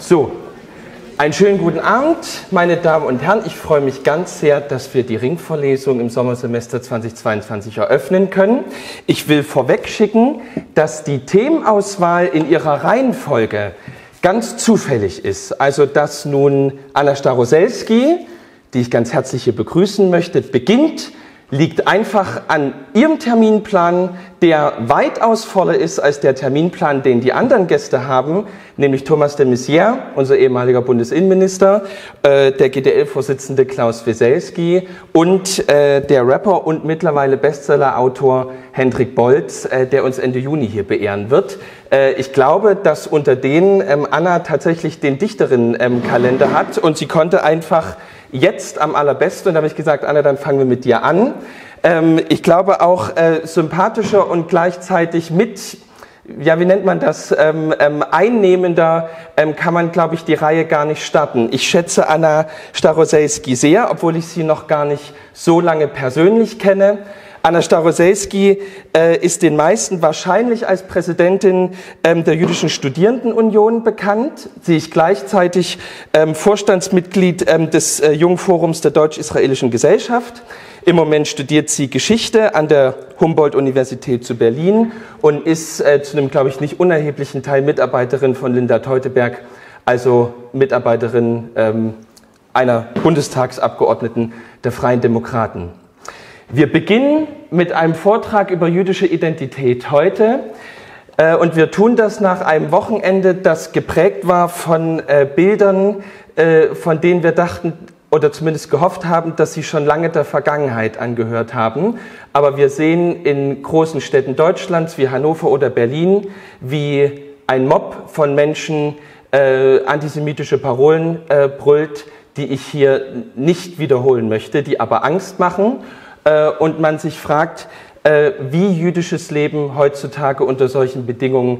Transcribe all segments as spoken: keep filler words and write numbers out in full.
So, einen schönen guten Abend, meine Damen und Herren. Ich freue mich ganz sehr, dass wir die Ringvorlesung im Sommersemester zweitausendzweiundzwanzig eröffnen können. Ich will vorwegschicken, dass die Themenauswahl in ihrer Reihenfolge ganz zufällig ist. Also, dass nun Anna Staroselski, die ich ganz herzlich hier begrüßen möchte, beginnt, liegt einfach an ihrem Terminplan, der weitaus voller ist als der Terminplan, den die anderen Gäste haben, nämlich Thomas de Maizière, unser ehemaliger Bundesinnenminister, äh, der G D L-Vorsitzende Klaus Wieselski und äh, der Rapper und mittlerweile Bestsellerautor Hendrik Bolz, äh, der uns Ende Juni hier beehren wird. Äh, ich glaube, dass unter denen ähm, Anna tatsächlich den Dichterinnenkalender ähm, hat und sie konnte einfach jetzt am allerbesten, und da habe ich gesagt, Anna, dann fangen wir mit dir an. Ähm, ich glaube auch äh, sympathischer und gleichzeitig mit, ja, wie nennt man das, ähm, ähm, einnehmender ähm, kann man, glaube ich, die Reihe gar nicht starten. Ich schätze Anna Staroselski sehr, obwohl ich sie noch gar nicht so lange persönlich kenne. Anna Staroselski äh, ist den meisten wahrscheinlich als Präsidentin ähm, der Jüdischen Studierendenunion bekannt. Sie ist gleichzeitig ähm, Vorstandsmitglied ähm, des äh, Jungforums der Deutsch-Israelischen Gesellschaft. Im Moment studiert sie Geschichte an der Humboldt-Universität zu Berlin und ist äh, zu einem, glaube ich, nicht unerheblichen Teil Mitarbeiterin von Linda Teuteberg, also Mitarbeiterin ähm, einer Bundestagsabgeordneten der Freien Demokraten. Wir beginnen mit einem Vortrag über jüdische Identität heute äh, und wir tun das nach einem Wochenende, das geprägt war von äh, Bildern, äh, von denen wir dachten oder zumindest gehofft haben, dass sie schon lange der Vergangenheit angehört haben. Aber wir sehen in großen Städten Deutschlands wie Hannover oder Berlin, wie ein Mob von Menschen äh, antisemitische Parolen äh, brüllt, die ich hier nicht wiederholen möchte, die aber Angst machen. Und man sich fragt, wie jüdisches Leben heutzutage unter solchen Bedingungen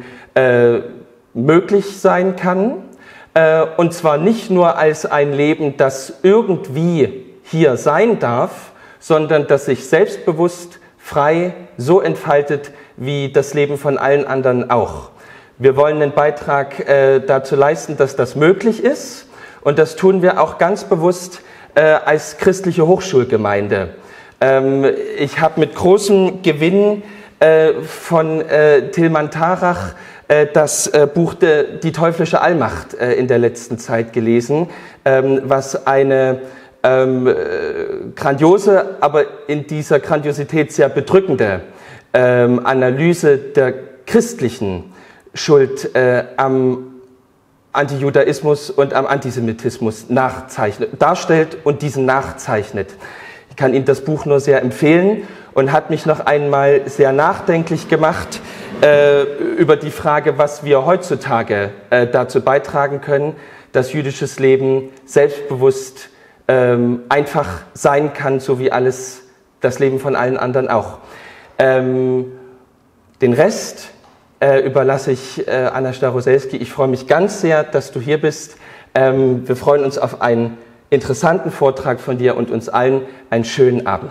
möglich sein kann. Und zwar nicht nur als ein Leben, das irgendwie hier sein darf, sondern das sich selbstbewusst, frei so entfaltet wie das Leben von allen anderen auch. Wir wollen einen Beitrag dazu leisten, dass das möglich ist. Und das tun wir auch ganz bewusst als christliche Hochschulgemeinde. Ich habe mit großem Gewinn äh, von äh, Tilman Tarach äh, das äh, Buch de, Die teuflische Allmacht äh, in der letzten Zeit gelesen, ähm, was eine ähm, grandiose, aber in dieser Grandiosität sehr bedrückende ähm, Analyse der christlichen Schuld äh, am Antijudaismus und am Antisemitismus nachzeichnet, darstellt und diesen nachzeichnet. Ich kann Ihnen das Buch nur sehr empfehlen und hat mich noch einmal sehr nachdenklich gemacht äh, über die Frage, was wir heutzutage äh, dazu beitragen können, dass jüdisches Leben selbstbewusst ähm, einfach sein kann, so wie alles das Leben von allen anderen auch. Ähm, den Rest äh, überlasse ich äh, Anna Staroselski. Ich freue mich ganz sehr, dass du hier bist. Ähm, wir freuen uns auf einen interessanten Vortrag von dir und uns allen einen schönen Abend.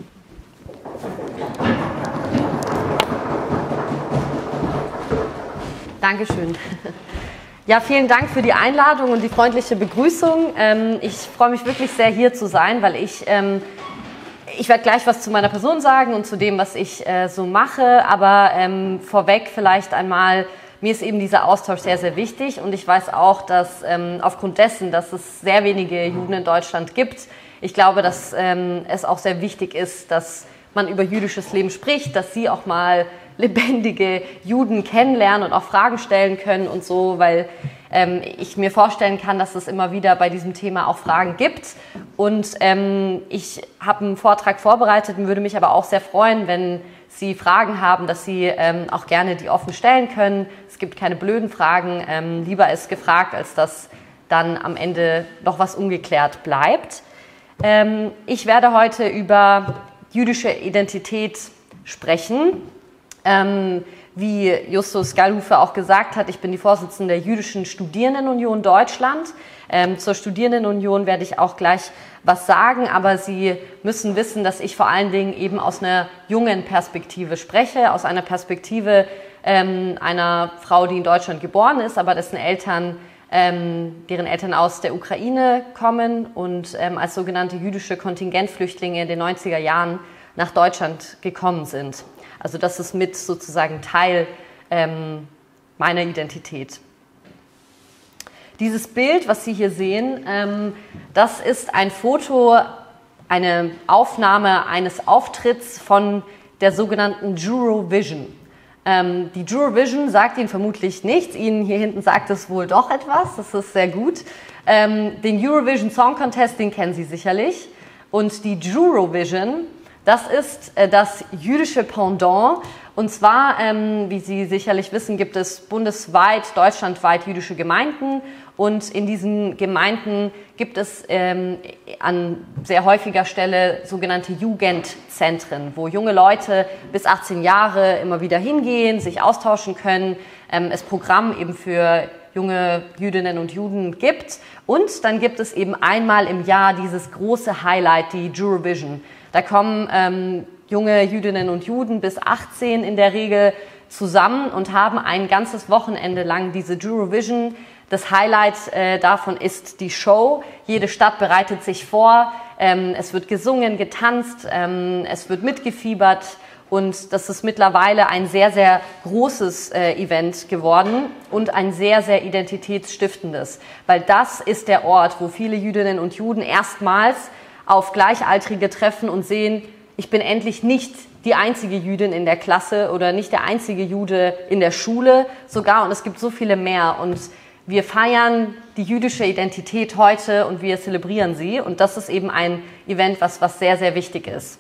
Dankeschön. Ja, vielen Dank für die Einladung und die freundliche Begrüßung. Ich freue mich wirklich sehr, hier zu sein, weil ich, ich werde gleich was zu meiner Person sagen und zu dem, was ich so mache, aber vorweg vielleicht einmal, mir ist eben dieser Austausch sehr, sehr wichtig und ich weiß auch, dass ähm, aufgrund dessen, dass es sehr wenige Juden in Deutschland gibt, ich glaube, dass ähm, es auch sehr wichtig ist, dass man über jüdisches Leben spricht, dass Sie auch mal lebendige Juden kennenlernen und auch Fragen stellen können und so, weil ähm, ich mir vorstellen kann, dass es immer wieder bei diesem Thema auch Fragen gibt. Und ähm, ich habe einen Vortrag vorbereitet und würde mich aber auch sehr freuen, wenn Sie Fragen haben, dass Sie ähm, auch gerne die offen stellen können. Es gibt keine blöden Fragen. Ähm, lieber ist gefragt, als dass dann am Ende noch was ungeklärt bleibt. Ähm, ich werde heute über jüdische Identität sprechen. Ähm, wie Justus Gallhufer auch gesagt hat, ich bin die Vorsitzende der Jüdischen Studierendenunion Deutschland. Ähm, zur Studierendenunion werde ich auch gleich was sagen, aber Sie müssen wissen, dass ich vor allen Dingen eben aus einer jungen Perspektive spreche, aus einer Perspektive ähm, einer Frau, die in Deutschland geboren ist, aber dessen Eltern ähm, deren Eltern aus der Ukraine kommen und ähm, als sogenannte jüdische Kontingentflüchtlinge in den neunziger Jahren nach Deutschland gekommen sind. Also das ist mit sozusagen Teil ähm, meiner Identität. Dieses Bild, was Sie hier sehen, ähm, das ist ein Foto, eine Aufnahme eines Auftritts von der sogenannten Eurovision. Ähm, die Eurovision sagt Ihnen vermutlich nichts, Ihnen hier hinten sagt es wohl doch etwas, das ist sehr gut. Ähm, den Eurovision Song Contest, den kennen Sie sicherlich. Und die Eurovision, das ist äh, das jüdische Pendant. Und zwar, ähm, wie Sie sicherlich wissen, gibt es bundesweit, deutschlandweit jüdische Gemeinden. Und in diesen Gemeinden gibt es ähm, an sehr häufiger Stelle sogenannte Jugendzentren, wo junge Leute bis achtzehn Jahre immer wieder hingehen, sich austauschen können, ähm, es Programm eben für junge Jüdinnen und Juden gibt. Und dann gibt es eben einmal im Jahr dieses große Highlight, die Eurovision. Da kommen ähm, junge Jüdinnen und Juden bis achtzehn in der Regel zusammen und haben ein ganzes Wochenende lang diese Eurovision. Das Highlight äh, davon ist die Show. Jede Stadt bereitet sich vor. Ähm, es wird gesungen, getanzt, ähm, es wird mitgefiebert. Und das ist mittlerweile ein sehr, sehr großes äh, Event geworden und ein sehr, sehr identitätsstiftendes. Weil das ist der Ort, wo viele Jüdinnen und Juden erstmals auf Gleichaltrige treffen und sehen, ich bin endlich nicht die einzige Jüdin in der Klasse oder nicht der einzige Jude in der Schule sogar. Und es gibt so viele mehr. Und wir feiern die jüdische Identität heute und wir zelebrieren sie. Und das ist eben ein Event, was, was sehr, sehr wichtig ist.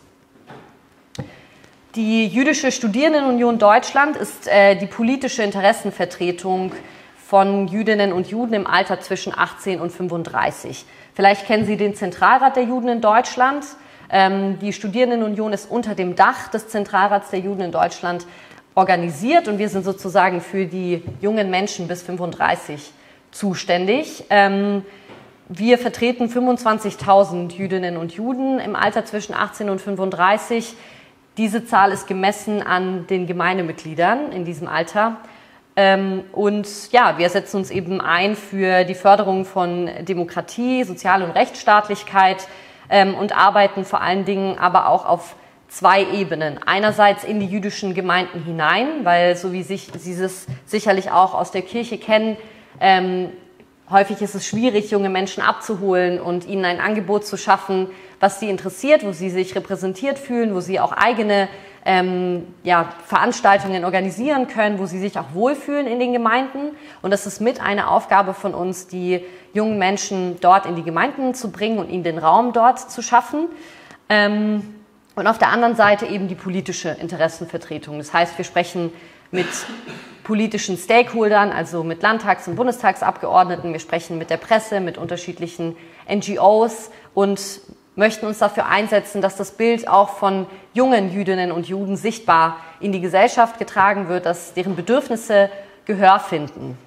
Die Jüdische Studierendenunion Deutschland ist äh, die politische Interessenvertretung von Jüdinnen und Juden im Alter zwischen achtzehn und fünfunddreißig. Vielleicht kennen Sie den Zentralrat der Juden in Deutschland. Ähm, die Studierendenunion ist unter dem Dach des Zentralrats der Juden in Deutschland organisiert und wir sind sozusagen für die jungen Menschen bis fünfunddreißig zuständig. Ähm, wir vertreten fünfundzwanzigtausend Jüdinnen und Juden im Alter zwischen achtzehn und fünfunddreißig. Diese Zahl ist gemessen an den Gemeindemitgliedern in diesem Alter. Ähm, und ja, wir setzen uns eben ein für die Förderung von Demokratie, Sozial- und Rechtsstaatlichkeit ähm, und arbeiten vor allen Dingen aber auch auf zwei Ebenen. Einerseits in die jüdischen Gemeinden hinein, weil so wie sich, Sie es sicherlich auch aus der Kirche kennen, ähm, häufig ist es schwierig, junge Menschen abzuholen und ihnen ein Angebot zu schaffen, was sie interessiert, wo sie sich repräsentiert fühlen, wo sie auch eigene ähm, ja, Veranstaltungen organisieren können, wo sie sich auch wohlfühlen in den Gemeinden. Und das ist mit eine Aufgabe von uns, die jungen Menschen dort in die Gemeinden zu bringen und ihnen den Raum dort zu schaffen. Ähm, und auf der anderen Seite eben die politische Interessenvertretung. Das heißt, wir sprechen mit politischen Stakeholdern, also mit Landtags- und Bundestagsabgeordneten. Wir sprechen mit der Presse, mit unterschiedlichen N G Os und möchten uns dafür einsetzen, dass das Bild auch von jungen Jüdinnen und Juden sichtbar in die Gesellschaft getragen wird, dass deren Bedürfnisse Gehör finden.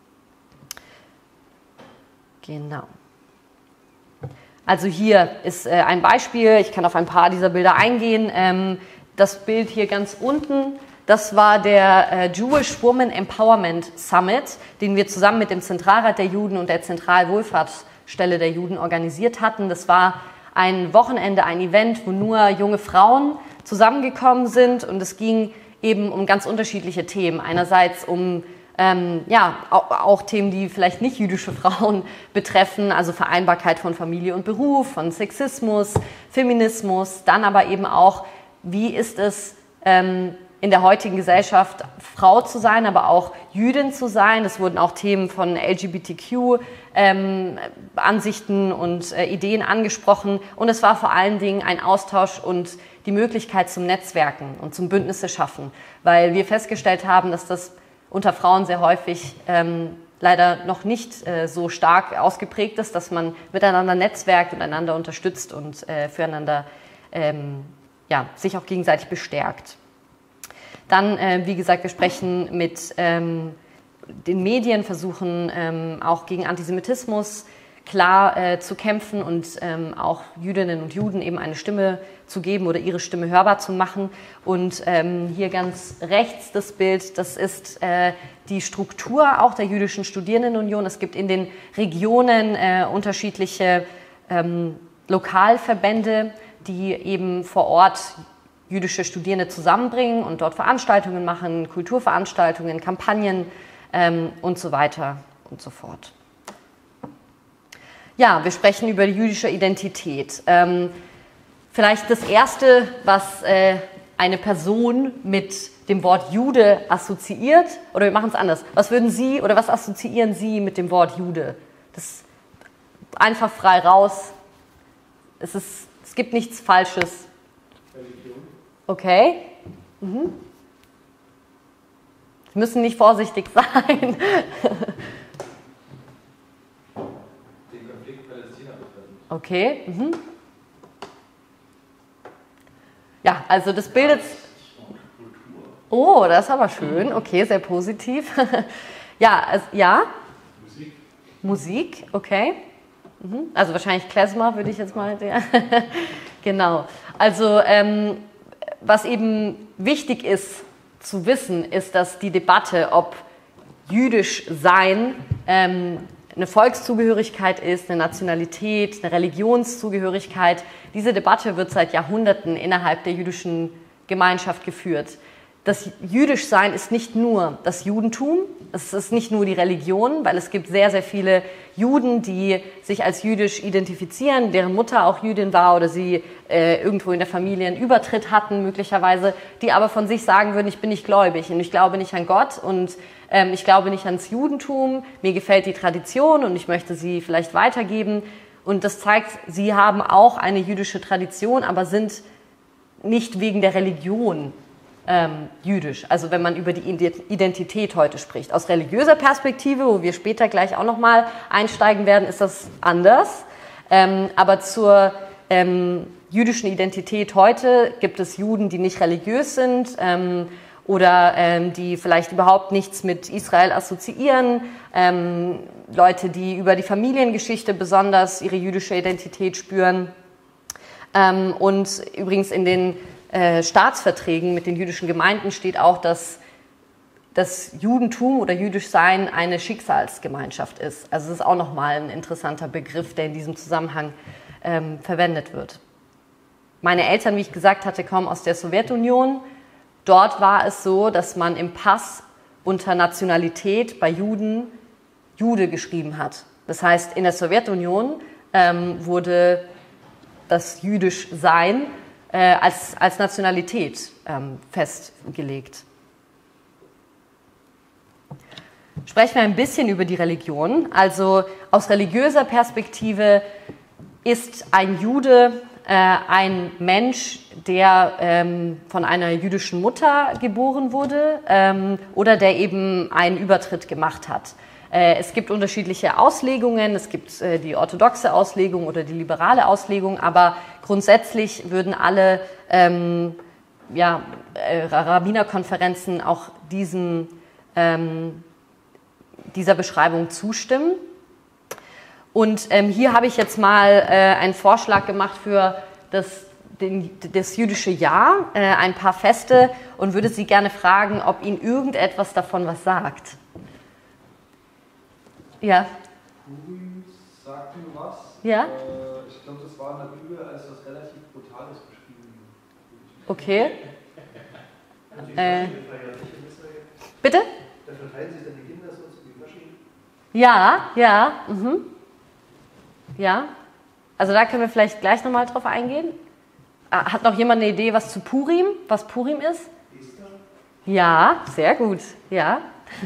Genau. Also hier ist äh, ein Beispiel, ich kann auf ein paar dieser Bilder eingehen. Ähm, das Bild hier ganz unten, das war der äh, Jewish Women Empowerment Summit, den wir zusammen mit dem Zentralrat der Juden und der Zentralwohlfahrtsstelle der Juden organisiert hatten. Das war ein Wochenende, ein Event, wo nur junge Frauen zusammengekommen sind und es ging eben um ganz unterschiedliche Themen. Einerseits um ähm, ja, auch, auch Themen, die vielleicht nicht jüdische Frauen betreffen, also Vereinbarkeit von Familie und Beruf, von Sexismus, Feminismus, dann aber eben auch, wie ist es ähm, in der heutigen Gesellschaft Frau zu sein, aber auch Jüdin zu sein. Es wurden auch Themen von L G B T Q ähm, Ansichten und äh, Ideen angesprochen und es war vor allen Dingen ein Austausch und die Möglichkeit zum Netzwerken und zum Bündnisse schaffen, weil wir festgestellt haben, dass das unter Frauen sehr häufig ähm, leider noch nicht äh, so stark ausgeprägt ist, dass man miteinander netzwerkt und einander unterstützt und äh, füreinander ähm, ja, sich auch gegenseitig bestärkt. Dann, äh, wie gesagt, wir sprechen mit ähm, den Medien, versuchen ähm, auch gegen Antisemitismus klar äh, zu kämpfen und ähm, auch Jüdinnen und Juden eben eine Stimme zu geben oder ihre Stimme hörbar zu machen. Und ähm, hier ganz rechts das Bild, das ist äh, die Struktur auch der Jüdischen Studierendenunion. Es gibt in den Regionen äh, unterschiedliche ähm, Lokalverbände, die eben vor Ort jüdische Studierende zusammenbringen und dort Veranstaltungen machen, Kulturveranstaltungen, Kampagnen ähm, und so weiter und so fort. Ja, wir sprechen über die jüdische Identität. Ähm, vielleicht das Erste, was äh, eine Person mit dem Wort Jude assoziiert, oder wir machen es anders. Was würden Sie oder was assoziieren Sie mit dem Wort Jude? Das ist einfach frei raus. Es, ist, es gibt nichts Falsches. Religion. Okay. Mhm. Sie müssen nicht vorsichtig sein. Den Konflikt Palästina betreffen. Okay. Mhm. Ja, also das bildet... Oh, das ist aber schön. Okay, sehr positiv. Ja, also, ja. Musik. Musik, okay. Mhm. Also wahrscheinlich Klezmer würde ich jetzt mal... Ja. Genau. Also ähm, was eben wichtig ist zu wissen, ist, dass die Debatte, ob jüdisch sein ähm, eine Volkszugehörigkeit ist, eine Nationalität, eine Religionszugehörigkeit, diese Debatte wird seit Jahrhunderten innerhalb der jüdischen Gemeinschaft geführt. Das Jüdischsein ist nicht nur das Judentum, es ist nicht nur die Religion, weil es gibt sehr, sehr viele Juden, die sich als jüdisch identifizieren, deren Mutter auch Jüdin war oder sie äh, irgendwo in der Familie einen Übertritt hatten möglicherweise, die aber von sich sagen würden, ich bin nicht gläubig und ich glaube nicht an Gott und ähm, ich glaube nicht ans Judentum, mir gefällt die Tradition und ich möchte sie vielleicht weitergeben. Und das zeigt, sie haben auch eine jüdische Tradition, aber sind nicht wegen der Religion Ähm, jüdisch, also wenn man über die Identität heute spricht. Aus religiöser Perspektive, wo wir später gleich auch nochmal einsteigen werden, ist das anders. Ähm, aber zur ähm, jüdischen Identität heute gibt es Juden, die nicht religiös sind ähm, oder ähm, die vielleicht überhaupt nichts mit Israel assoziieren, ähm, Leute, die über die Familiengeschichte besonders ihre jüdische Identität spüren. Ähm, und übrigens in den Äh, Staatsverträgen mit den jüdischen Gemeinden steht auch, dass das Judentum oder Jüdischsein eine Schicksalsgemeinschaft ist. Also es ist auch nochmal ein interessanter Begriff, der in diesem Zusammenhang ähm, verwendet wird. Meine Eltern, wie ich gesagt hatte, kommen aus der Sowjetunion. Dort war es so, dass man im Pass unter Nationalität bei Juden Jude geschrieben hat. Das heißt, in der Sowjetunion ähm, wurde das Jüdischsein Äh, als, als Nationalität ähm, festgelegt. Sprechen wir ein bisschen über die Religion. Also aus religiöser Perspektive ist ein Jude äh, ein Mensch, der ähm, von einer jüdischen Mutter geboren wurde ähm, oder der eben einen Übertritt gemacht hat. Äh, es gibt unterschiedliche Auslegungen, es gibt äh, die orthodoxe Auslegung oder die liberale Auslegung, aber grundsätzlich würden alle ähm, ja, äh, Rabbinerkonferenzen auch diesem, ähm, dieser Beschreibung zustimmen. Und ähm, hier habe ich jetzt mal äh, einen Vorschlag gemacht für das, den, das jüdische Jahr, äh, ein paar Feste, und würde Sie gerne fragen, ob Ihnen irgendetwas davon was sagt. Ja. Purim sagt mir was. Ja. Äh, ich glaube, das war in der Bibel als was relativ Brutales beschrieben. Okay. Und die Äh. Fasching feiert nicht in Israel. Bitte? Da verteilen sich dann die Kinder so zu wie Fasching. Ja, ja. Mhm. Ja. Also da können wir vielleicht gleich nochmal drauf eingehen. Hat noch jemand eine Idee, was zu Purim, was Purim ist? Easter? Ja, sehr gut. Ja.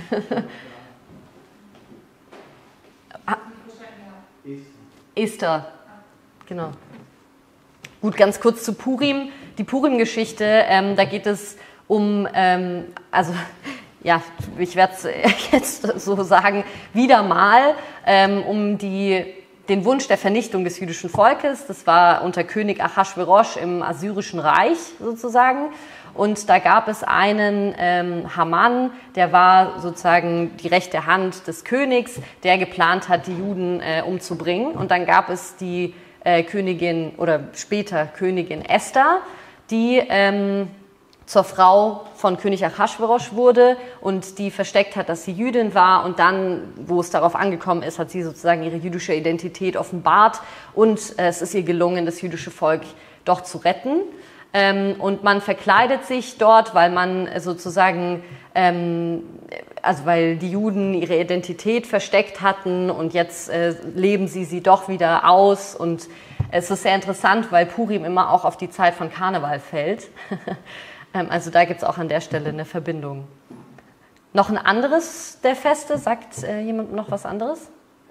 Esther, genau. Gut, ganz kurz zu Purim. Die Purim-Geschichte, ähm, da geht es um, ähm, also ja, ich werde es jetzt so sagen, wieder mal ähm, um die, den Wunsch der Vernichtung des jüdischen Volkes. Das war unter König Achashverosch im Assyrischen Reich sozusagen. Und da gab es einen ähm, Haman, der war sozusagen die rechte Hand des Königs, der geplant hat, die Juden äh, umzubringen. Und dann gab es die äh, Königin oder später Königin Esther, die ähm, zur Frau von König Achashverosch wurde und die versteckt hat, dass sie Jüdin war. Und dann, wo es darauf angekommen ist, hat sie sozusagen ihre jüdische Identität offenbart und äh, es ist ihr gelungen, das jüdische Volk doch zu retten. Ähm, und man verkleidet sich dort, weil man sozusagen, ähm, also weil die Juden ihre Identität versteckt hatten und jetzt äh, leben sie sie doch wieder aus. Und es ist sehr interessant, weil Purim immer auch auf die Zeit von Karneval fällt. Also da gibt es auch an der Stelle eine Verbindung. Noch ein anderes der Feste? Sagt äh, jemand noch was anderes?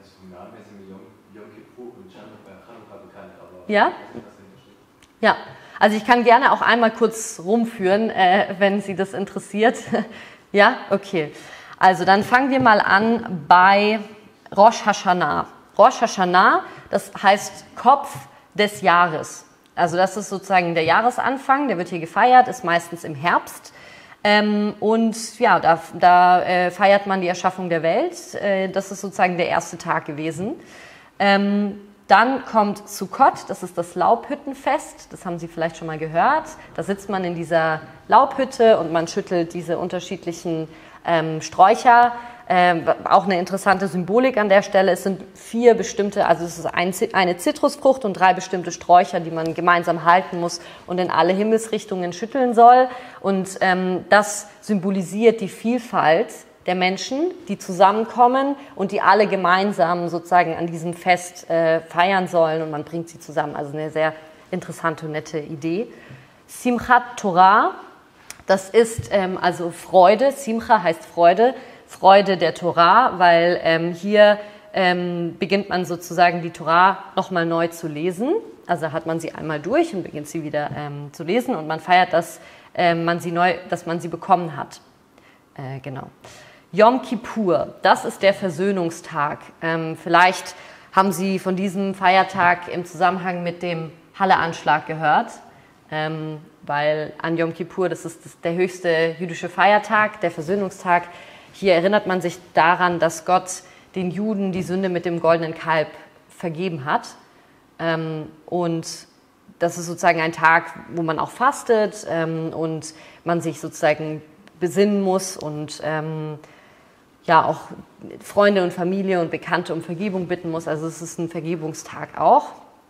Ja? Ja, also ich kann gerne auch einmal kurz rumführen, äh, wenn Sie das interessiert. Ja, okay. Also dann fangen wir mal an bei Rosh Hashanah. Rosh Hashanah, das heißt Kopf des Jahres. Also das ist sozusagen der Jahresanfang, der wird hier gefeiert, ist meistens im Herbst. Ähm, und ja, da, da äh, feiert man die Erschaffung der Welt. Äh, das ist sozusagen der erste Tag gewesen. Ähm, dann kommt Sukkot, das ist das Laubhüttenfest. Das haben Sie vielleicht schon mal gehört. Da sitzt man in dieser Laubhütte und man schüttelt diese unterschiedlichen ähm, Sträucher. Ähm, auch eine interessante Symbolik an der Stelle. Es sind vier bestimmte, also es ist ein, eine Zitrusfrucht und drei bestimmte Sträucher, die man gemeinsam halten muss und in alle Himmelsrichtungen schütteln soll. Und ähm, das symbolisiert die Vielfalt der Menschen, die zusammenkommen und die alle gemeinsam sozusagen an diesem Fest äh, feiern sollen und man bringt sie zusammen. Also eine sehr interessante und nette Idee. Simchat Torah, das ist ähm, also Freude. Simcha heißt Freude. Freude der Torah, weil ähm, hier ähm, beginnt man sozusagen die Torah nochmal neu zu lesen. Also hat man sie einmal durch und beginnt sie wieder ähm, zu lesen und man feiert, dass, ähm, man sie neu, dass man sie bekommen hat. Äh, genau. Yom Kippur, das ist der Versöhnungstag. Ähm, vielleicht haben Sie von diesem Feiertag im Zusammenhang mit dem Halle-Anschlag gehört, ähm, weil an Yom Kippur, das ist das, der höchste jüdische Feiertag, der Versöhnungstag. Hier erinnert man sich daran, dass Gott den Juden die Sünde mit dem goldenen Kalb vergeben hat. Ähm, und das ist sozusagen ein Tag, wo man auch fastet ähm, und man sich sozusagen besinnen muss und ähm, ja auch Freunde und Familie und Bekannte um Vergebung bitten muss. Also es ist ein Vergebungstag auch.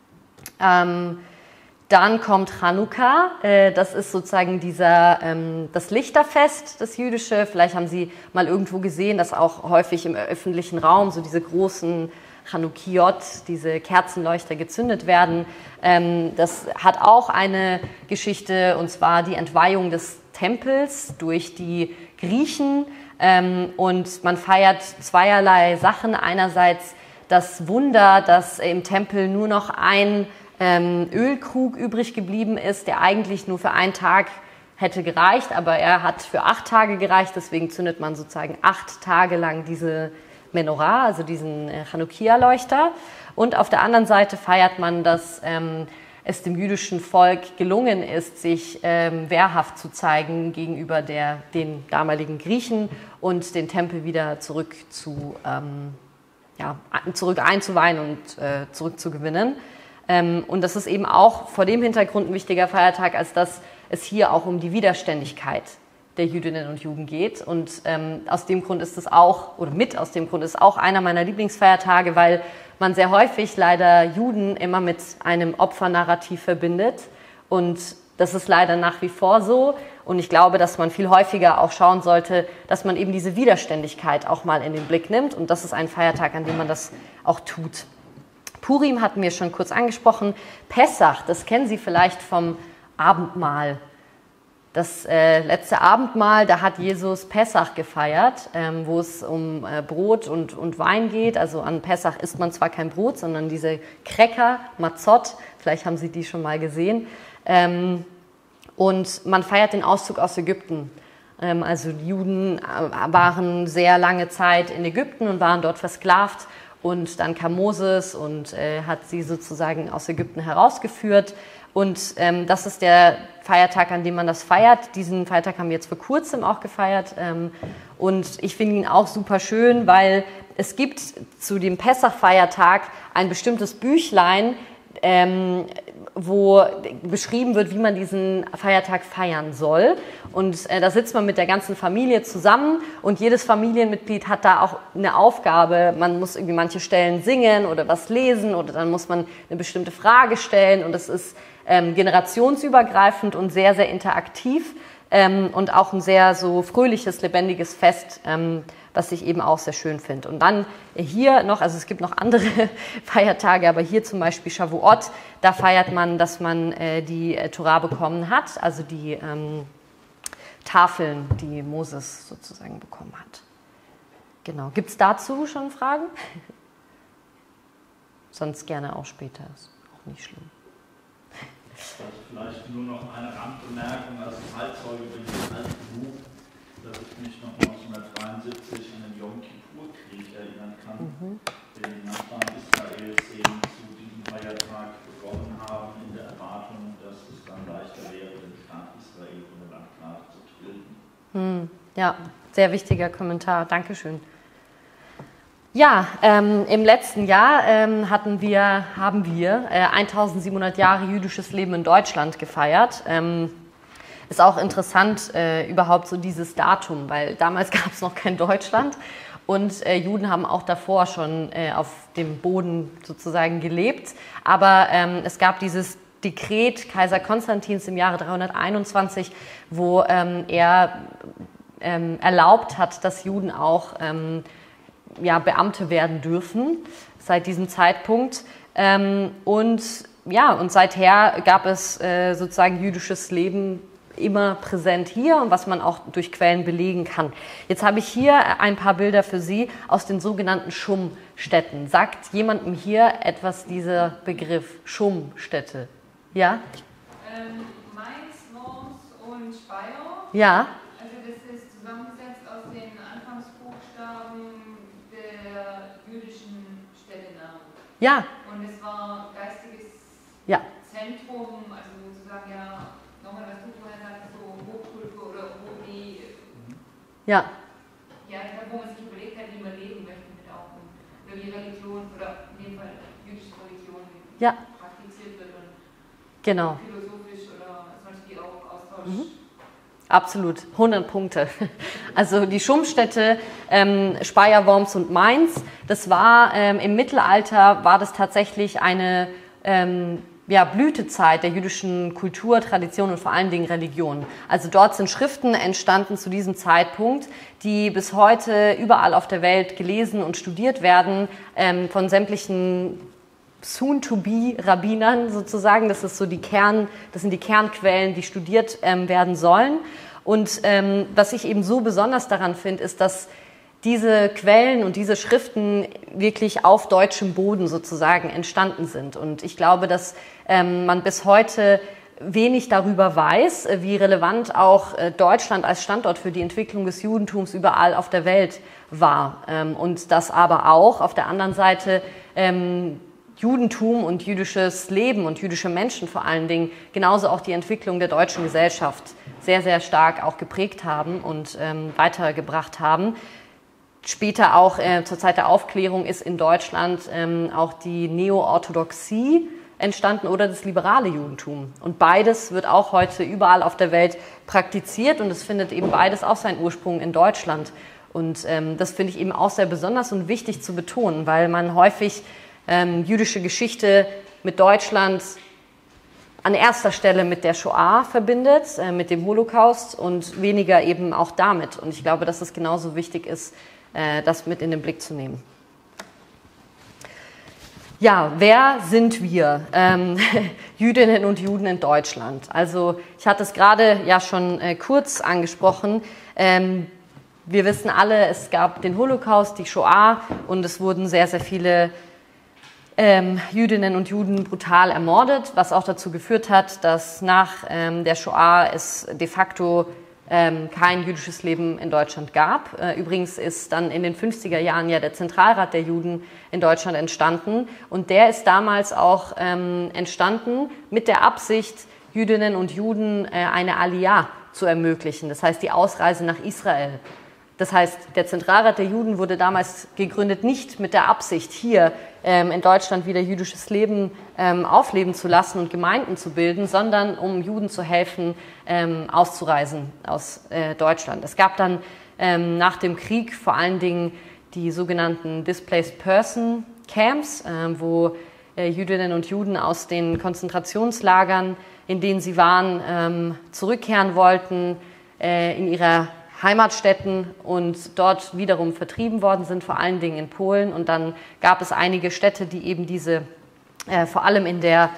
Ähm, Dann kommt Chanukka, äh, das ist sozusagen dieser, ähm, das Lichterfest, das jüdische. Vielleicht haben Sie mal irgendwo gesehen, dass auch häufig im öffentlichen Raum so diese großen Chanukiot, diese Kerzenleuchter gezündet werden. Ähm, das hat auch eine Geschichte, und zwar die Entweihung des Tempels durch die Griechen. Ähm, und man feiert zweierlei Sachen. Einerseits das Wunder, dass im Tempel nur noch ein Ähm, Ölkrug übrig geblieben ist, der eigentlich nur für einen Tag hätte gereicht, aber er hat für acht Tage gereicht, deswegen zündet man sozusagen acht Tage lang diese Menorah, also diesen äh, Chanukia-Leuchter. Und auf der anderen Seite feiert man, dass ähm, es dem jüdischen Volk gelungen ist, sich ähm, wehrhaft zu zeigen gegenüber der, den damaligen Griechen und den Tempel wieder zurück, zu, ähm, ja, zurück einzuweihen und äh, zurückzugewinnen. Ähm, und das ist eben auch vor dem Hintergrund ein wichtiger Feiertag, als dass es hier auch um die Widerständigkeit der Jüdinnen und Juden geht. Und ähm, aus dem Grund ist es auch, oder mit aus dem Grund ist es auch einer meiner Lieblingsfeiertage, weil man sehr häufig leider Juden immer mit einem Opfernarrativ verbindet. Und das ist leider nach wie vor so. Und ich glaube, dass man viel häufiger auch schauen sollte, dass man eben diese Widerständigkeit auch mal in den Blick nimmt. Und das ist ein Feiertag, an dem man das auch tut. Purim hatten wir schon kurz angesprochen. Pessach, das kennen Sie vielleicht vom Abendmahl. Das äh, letzte Abendmahl, da hat Jesus Pessach gefeiert, ähm, wo es um äh, Brot und, und Wein geht. Also an Pessach isst man zwar kein Brot, sondern diese Cracker, Matzot, vielleicht haben Sie die schon mal gesehen. Ähm, und man feiert den Auszug aus Ägypten. Ähm, also die Juden waren sehr lange Zeit in Ägypten und waren dort versklavt. Und dann kam Moses und äh, hat sie sozusagen aus Ägypten herausgeführt. Und ähm, das ist der Feiertag, an dem man das feiert. Diesen Feiertag haben wir jetzt vor kurzem auch gefeiert. Ähm, und ich finde ihn auch super schön, weil es gibt zu dem Pessach-Feiertag ein bestimmtes Büchlein, ähm, wo beschrieben wird, wie man diesen Feiertag feiern soll. Und äh, da sitzt man mit der ganzen Familie zusammen und jedes Familienmitglied hat da auch eine Aufgabe. Man muss irgendwie manche Stellen singen oder was lesen oder dann muss man eine bestimmte Frage stellen und es ist ähm, generationsübergreifend und sehr, sehr interaktiv ähm, und auch ein sehr so fröhliches, lebendiges Fest, ähm, was ich eben auch sehr schön finde. Und dann hier noch, also es gibt noch andere Feiertage, aber hier zum Beispiel Shavuot, da feiert man, dass man äh, die äh, Torah bekommen hat, also die ähm, Tafeln, die Moses sozusagen bekommen hat. Genau. Gibt es dazu schon Fragen? Sonst gerne auch später, ist auch nicht schlimm. Also vielleicht nur noch eine Randbemerkung als Zeitzeuge bin ich alt genug, dass ich mich noch neunzehnhundertdreiundsiebzig an den Yom Kippur-Krieg erinnern kann, mhm. den die Nachbarn Israels eben zu diesem Feiertag begonnen haben, in der Erwartung, dass es dann leichter wäre, den Staat Israel von der Landkarte zu tilgen. Hm, ja, sehr wichtiger Kommentar. Dankeschön. Ja, ähm, im letzten Jahr ähm, hatten wir, haben wir äh, eintausendsiebenhundert Jahre jüdisches Leben in Deutschland gefeiert. Ähm, ist auch interessant äh, überhaupt so dieses Datum, weil damals gab es noch kein Deutschland und äh, Juden haben auch davor schon äh, auf dem Boden sozusagen gelebt. Aber ähm, es gab dieses Dekret Kaiser Konstantins im Jahre dreihunderteinundzwanzig, wo ähm, er ähm, erlaubt hat, dass Juden auch ähm, ja, Beamte werden dürfen seit diesem Zeitpunkt. Ähm, und ja, und seither gab es äh, sozusagen jüdisches Leben immer präsent hier und was man auch durch Quellen belegen kann. Jetzt habe ich hier ein paar Bilder für Sie aus den sogenannten Schum-Städten. Sagt jemandem hier etwas dieser Begriff Schum-Städte? Ja? Ähm, Mainz, Worms und Speyer. Ja. Also das ist zusammengesetzt aus den Anfangsbuchstaben der jüdischen Städtenamen. Ja. Und es war geistiges ja. Zentrum, also sozusagen ja, nochmal was du vorher sagst, so Hochkultur oder wo die, ja. ja, wo man sich überlegt hat, wie man leben möchte mit auch, oder wie Religion, oder in dem Fall jüdische Religion ja. praktiziert wird und genau. philosophisch oder sonst wie auch Austausch. Mhm. Absolut, hundert Punkte. Also die Schumstädte ähm, Speyer, Worms und Mainz, das war ähm, im Mittelalter, war das tatsächlich eine ähm, ja, Blütezeit der jüdischen Kultur, Tradition und vor allen Dingen Religion. Also dort sind Schriften entstanden zu diesem Zeitpunkt, die bis heute überall auf der Welt gelesen und studiert werden, ähm, von sämtlichen Soon-to-be-Rabbinern sozusagen. Das ist so die Kern, das sind die Kernquellen, die studiert ähm, werden sollen. Und ähm, was ich eben so besonders daran finde, ist, dass diese Quellen und diese Schriften wirklich auf deutschem Boden sozusagen entstanden sind. Und ich glaube, dass ähm, man bis heute wenig darüber weiß, wie relevant auch äh, Deutschland als Standort für die Entwicklung des Judentums überall auf der Welt war. Ähm, und dass aber auch auf der anderen Seite ähm, Judentum und jüdisches Leben und jüdische Menschen vor allen Dingen genauso auch die Entwicklung der deutschen Gesellschaft sehr, sehr stark auch geprägt haben und ähm, weitergebracht haben. Später auch äh, zur Zeit der Aufklärung ist in Deutschland ähm, auch die Neo-Orthodoxie entstanden oder das liberale Judentum. Und beides wird auch heute überall auf der Welt praktiziert und es findet eben beides auch seinen Ursprung in Deutschland. Und ähm, das finde ich eben auch sehr besonders und wichtig zu betonen, weil man häufig ähm, jüdische Geschichte mit Deutschland an erster Stelle mit der Shoah verbindet, äh, mit dem Holocaust und weniger eben auch damit. Und ich glaube, dass es genauso wichtig ist, äh, das mit in den Blick zu nehmen. Ja, wer sind wir, ähm, Jüdinnen und Juden in Deutschland? Also ich hatte es gerade ja schon äh, kurz angesprochen. Ähm, wir wissen alle, es gab den Holocaust, die Shoah und es wurden sehr, sehr viele ähm, Jüdinnen und Juden brutal ermordet, was auch dazu geführt hat, dass nach ähm, der Shoah es de facto ähm, kein jüdisches Leben in Deutschland gab. Äh, übrigens ist dann in den fünfziger Jahren ja der Zentralrat der Juden in Deutschland entstanden und der ist damals auch ähm, entstanden mit der Absicht, Jüdinnen und Juden äh, eine Aliyah zu ermöglichen, das heißt die Ausreise nach Israel. Das heißt, der Zentralrat der Juden wurde damals gegründet, nicht mit der Absicht, hier ähm, in Deutschland wieder jüdisches Leben ähm, aufleben zu lassen und Gemeinden zu bilden, sondern um Juden zu helfen, ähm, auszureisen aus äh, Deutschland. Es gab dann ähm, nach dem Krieg vor allen Dingen die sogenannten Displaced Person Camps, äh, wo äh, Jüdinnen und Juden aus den Konzentrationslagern, in denen sie waren, ähm, zurückkehren wollten äh, in ihrer Heimatstätten und dort wiederum vertrieben worden sind, vor allen Dingen in Polen. Und dann gab es einige Städte, die eben diese, äh, vor allem in der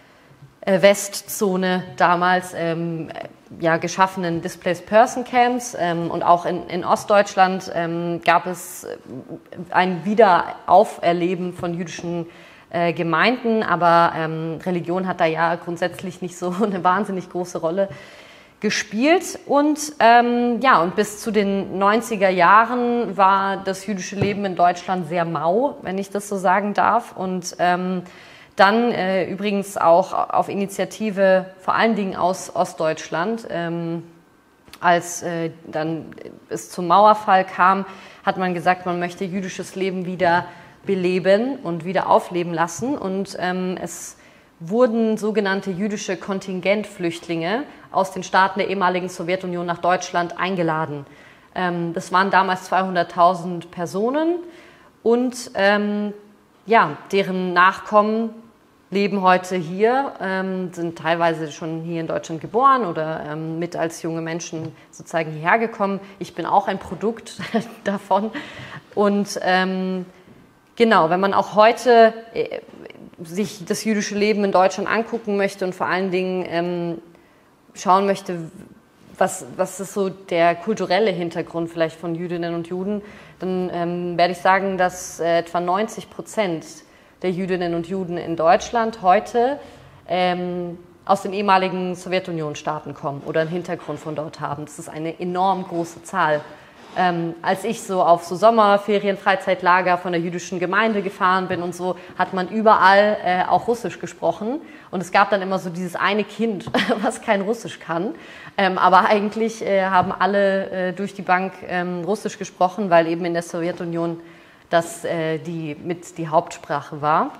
äh, Westzone damals, ähm, ja, geschaffenen Displaced Person Camps. Ähm, und auch in, in Ostdeutschland ähm, gab es ein Wiederauferleben von jüdischen äh, Gemeinden. Aber ähm, Religion hat da ja grundsätzlich nicht so eine wahnsinnig große Rolle gespielt und ähm, ja, und bis zu den neunziger Jahren war das jüdische Leben in Deutschland sehr mau, wenn ich das so sagen darf. Und ähm, dann äh, übrigens auch auf Initiative vor allen Dingen aus Ostdeutschland, ähm, als äh, dann es zum Mauerfall kam, hat man gesagt, man möchte jüdisches Leben wieder beleben und wieder aufleben lassen. Und ähm, es wurden sogenannte jüdische Kontingentflüchtlinge aus den Staaten der ehemaligen Sowjetunion nach Deutschland eingeladen. Ähm, das waren damals zweihunderttausend Personen und ähm, ja, deren Nachkommen leben heute hier, ähm, sind teilweise schon hier in Deutschland geboren oder ähm, mit als junge Menschen sozusagen hierher gekommen. Ich bin auch ein Produkt davon. Und ähm, genau, wenn man auch heute äh, sich das jüdische Leben in Deutschland angucken möchte und vor allen Dingen ähm, schauen möchte, was, was ist so der kulturelle Hintergrund vielleicht von Jüdinnen und Juden, dann ähm, werde ich sagen, dass äh, etwa neunzig Prozent der Jüdinnen und Juden in Deutschland heute ähm, aus den ehemaligen Sowjetunion-Staaten kommen oder einen Hintergrund von dort haben. Das ist eine enorm große Zahl. Ähm, als ich so auf so Sommerferien, Freizeitlager von der jüdischen Gemeinde gefahren bin und so, hat man überall äh, auch Russisch gesprochen. Und es gab dann immer so dieses eine Kind, was kein Russisch kann. Ähm, aber eigentlich äh, haben alle äh, durch die Bank ähm, Russisch gesprochen, weil eben in der Sowjetunion das äh, die, mit die Hauptsprache war.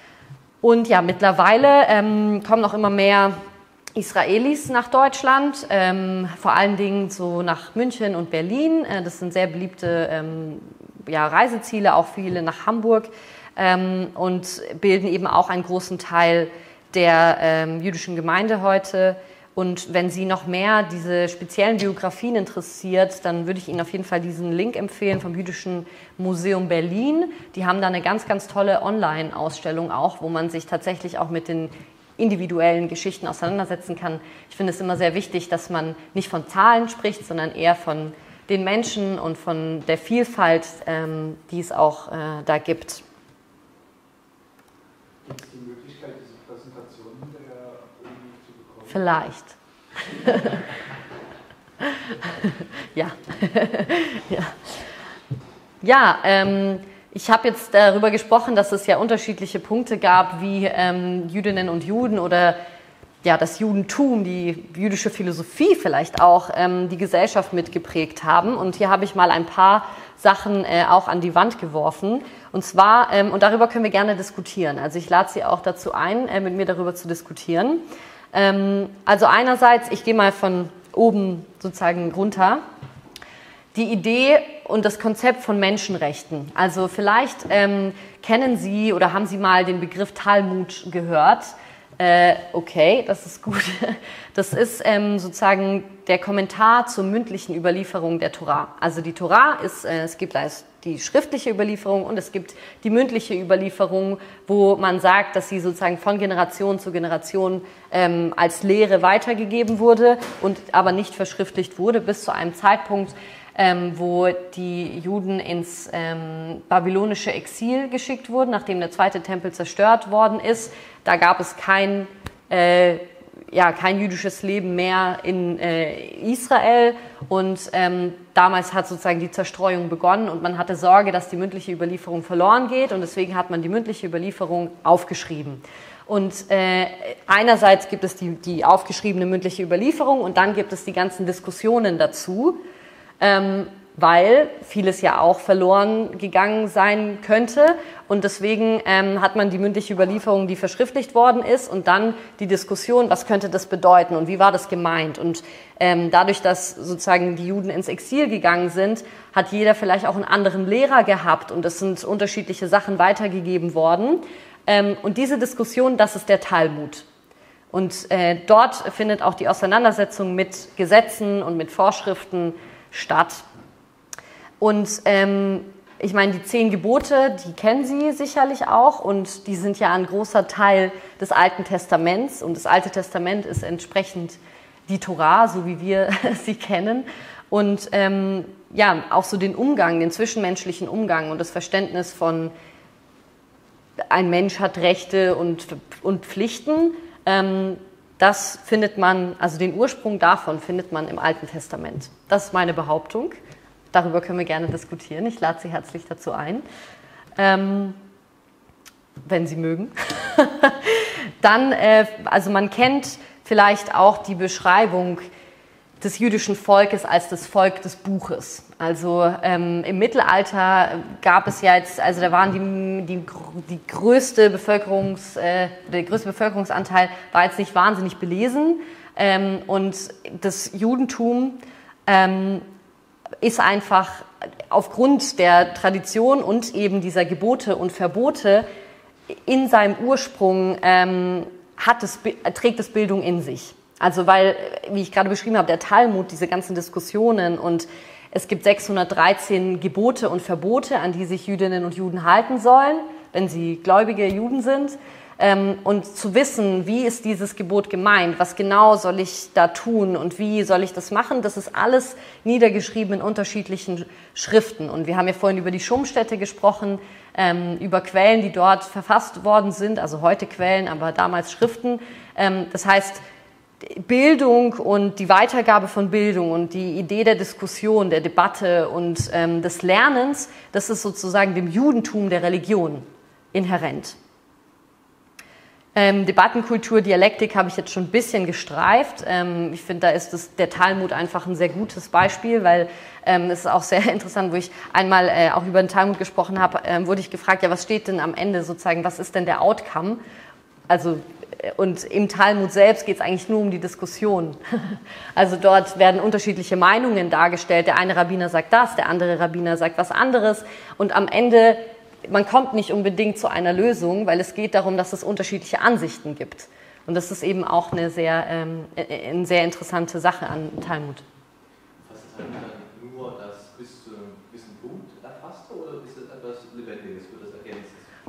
Und ja, mittlerweile ähm, kommen auch immer mehr Israelis nach Deutschland, ähm, vor allen Dingen so nach München und Berlin. Äh, das sind sehr beliebte ähm, ja, Reiseziele, auch viele nach Hamburg ähm, und bilden eben auch einen großen Teil der ähm, jüdischen Gemeinde heute. Und wenn Sie noch mehr diese speziellen Biografien interessiert, dann würde ich Ihnen auf jeden Fall diesen Link empfehlen vom Jüdischen Museum Berlin. Die haben da eine ganz, ganz tolle Online-Ausstellung auch, wo man sich tatsächlich auch mit den individuellen Geschichten auseinandersetzen kann. Ich finde es immer sehr wichtig, dass man nicht von Zahlen spricht, sondern eher von den Menschen und von der Vielfalt, ähm, die es auch äh, da gibt. Gibt es die Möglichkeit, diese Präsentation hinterher irgendwie zu bekommen? Vielleicht. ja. ja. Ja, ähm, ich habe jetzt darüber gesprochen, dass es ja unterschiedliche Punkte gab, wie ähm, Jüdinnen und Juden oder ja, das Judentum, die jüdische Philosophie vielleicht auch, ähm, die Gesellschaft mitgeprägt haben. Und hier habe ich mal ein paar Sachen äh, auch an die Wand geworfen. Und zwar, ähm, und darüber können wir gerne diskutieren. Also ich lade Sie auch dazu ein, äh, mit mir darüber zu diskutieren. Ähm, also einerseits, ich gehe mal von oben sozusagen runter. Die Idee und das Konzept von Menschenrechten. Also vielleicht ähm, kennen Sie oder haben Sie mal den Begriff Talmud gehört. Äh, okay, das ist gut. Das ist ähm, sozusagen der Kommentar zur mündlichen Überlieferung der Tora. Also die Tora ist, äh, es gibt also die schriftliche Überlieferung und es gibt die mündliche Überlieferung, wo man sagt, dass sie sozusagen von Generation zu Generation ähm, als Lehre weitergegeben wurde und aber nicht verschriftlicht wurde bis zu einem Zeitpunkt, Ähm, wo die Juden ins ähm, babylonische Exil geschickt wurden, nachdem der zweite Tempel zerstört worden ist. Da gab es kein äh, ja, kein jüdisches Leben mehr in äh, Israel und ähm, damals hat sozusagen die Zerstreuung begonnen und man hatte Sorge, dass die mündliche Überlieferung verloren geht und deswegen hat man die mündliche Überlieferung aufgeschrieben. Und äh, einerseits gibt es die, die aufgeschriebene mündliche Überlieferung und dann gibt es die ganzen Diskussionen dazu, ähm, weil vieles ja auch verloren gegangen sein könnte und deswegen ähm, hat man die mündliche Überlieferung, die verschriftlicht worden ist und dann die Diskussion, was könnte das bedeuten und wie war das gemeint und ähm, dadurch, dass sozusagen die Juden ins Exil gegangen sind, hat jeder vielleicht auch einen anderen Lehrer gehabt und es sind unterschiedliche Sachen weitergegeben worden ähm, und diese Diskussion, das ist der Talmud. Und äh, dort findet auch die Auseinandersetzung mit Gesetzen und mit Vorschriften statt. Und ähm, ich meine, die zehn Gebote, die kennen Sie sicherlich auch und die sind ja ein großer Teil des Alten Testaments und das Alte Testament ist entsprechend die Tora, so wie wir sie kennen und ähm, ja, auch so den Umgang, den zwischenmenschlichen Umgang und das Verständnis von ein Mensch hat Rechte und, und Pflichten, ähm, das findet man, also den Ursprung davon findet man im Alten Testament. Das ist meine Behauptung. Darüber können wir gerne diskutieren. Ich lade Sie herzlich dazu ein, ähm, wenn Sie mögen. Dann, äh, also man kennt vielleicht auch die Beschreibung des jüdischen Volkes als das Volk des Buches. Also ähm, im Mittelalter gab es ja jetzt, also da waren die, die, die größte Bevölkerungs, äh, der größte Bevölkerungsanteil war jetzt nicht wahnsinnig belesen ähm, und das Judentum ähm, ist einfach aufgrund der Tradition und eben dieser Gebote und Verbote in seinem Ursprung ähm, hat es, trägt es Bildung in sich. Also weil, wie ich gerade beschrieben habe, der Talmud, diese ganzen Diskussionen und es gibt sechshundertdreizehn Gebote und Verbote, an die sich Jüdinnen und Juden halten sollen, wenn sie gläubige Juden sind. Und zu wissen, wie ist dieses Gebot gemeint, was genau soll ich da tun und wie soll ich das machen, das ist alles niedergeschrieben in unterschiedlichen Schriften. Und wir haben ja vorhin über die Schumstätte gesprochen, ähm, über Quellen, die dort verfasst worden sind, also heute Quellen, aber damals Schriften. Ähm, das heißt, Bildung und die Weitergabe von Bildung und die Idee der Diskussion, der Debatte und ähm, des Lernens, das ist sozusagen dem Judentum der Religion inhärent. Ähm, Debattenkultur, Dialektik habe ich jetzt schon ein bisschen gestreift. Ähm, ich finde, da ist das, der Talmud einfach ein sehr gutes Beispiel, weil ähm, es ist auch sehr interessant, wo ich einmal äh, auch über den Talmud gesprochen habe, ähm, wurde ich gefragt, ja, was steht denn am Ende sozusagen, was ist denn der Outcome? Also, und im Talmud selbst geht es eigentlich nur um die Diskussion. Also dort werden unterschiedliche Meinungen dargestellt. Der eine Rabbiner sagt das, der andere Rabbiner sagt was anderes und am Ende man kommt nicht unbedingt zu einer Lösung, weil es geht darum, dass es unterschiedliche Ansichten gibt. Und das ist eben auch eine sehr, ähm, eine sehr interessante Sache an Talmud. Was ist Talmud dann nur das bis zu einem gewissen Punkt erfasste oder ist es etwas Lebendiges, wird das ergänzt?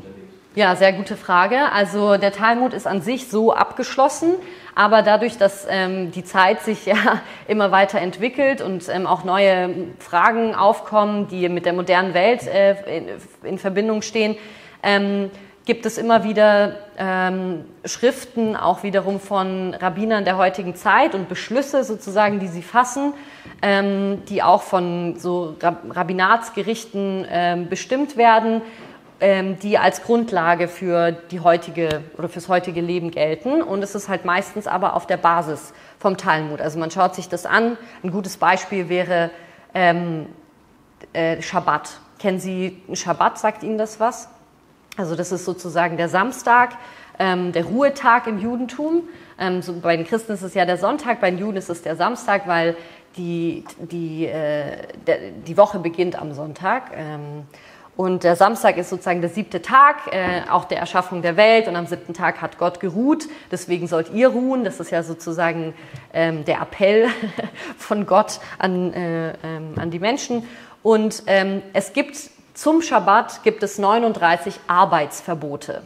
Ja, sehr gute Frage. Also der Talmud ist an sich so abgeschlossen, aber dadurch, dass ähm, die Zeit sich ja immer weiter entwickelt und ähm, auch neue Fragen aufkommen, die mit der modernen Welt äh, in, in Verbindung stehen, ähm, gibt es immer wieder ähm, Schriften, auch wiederum von Rabbinern der heutigen Zeit und Beschlüsse sozusagen, die sie fassen, ähm, die auch von so Rabbinatsgerichten ähm, bestimmt werden, die als Grundlage für die heutige oder fürs heutige Leben gelten. Und es ist halt meistens aber auf der Basis vom Talmud. Also man schaut sich das an. Ein gutes Beispiel wäre ähm, äh, Schabbat. Kennen Sie Schabbat? Sagt Ihnen das was? Also das ist sozusagen der Samstag, ähm, der Ruhetag im Judentum. Ähm, so bei den Christen ist es ja der Sonntag, bei den Juden ist es der Samstag, weil die, die, äh, der, die Woche beginnt am Sonntag. Ähm, Und der Samstag ist sozusagen der siebte Tag, äh, auch der Erschaffung der Welt. Und am siebten Tag hat Gott geruht. Deswegen sollt ihr ruhen. Das ist ja sozusagen ähm, der Appell von Gott an, äh, ähm, an die Menschen. Und ähm, es gibt zum Schabbat gibt es neununddreißig Arbeitsverbote.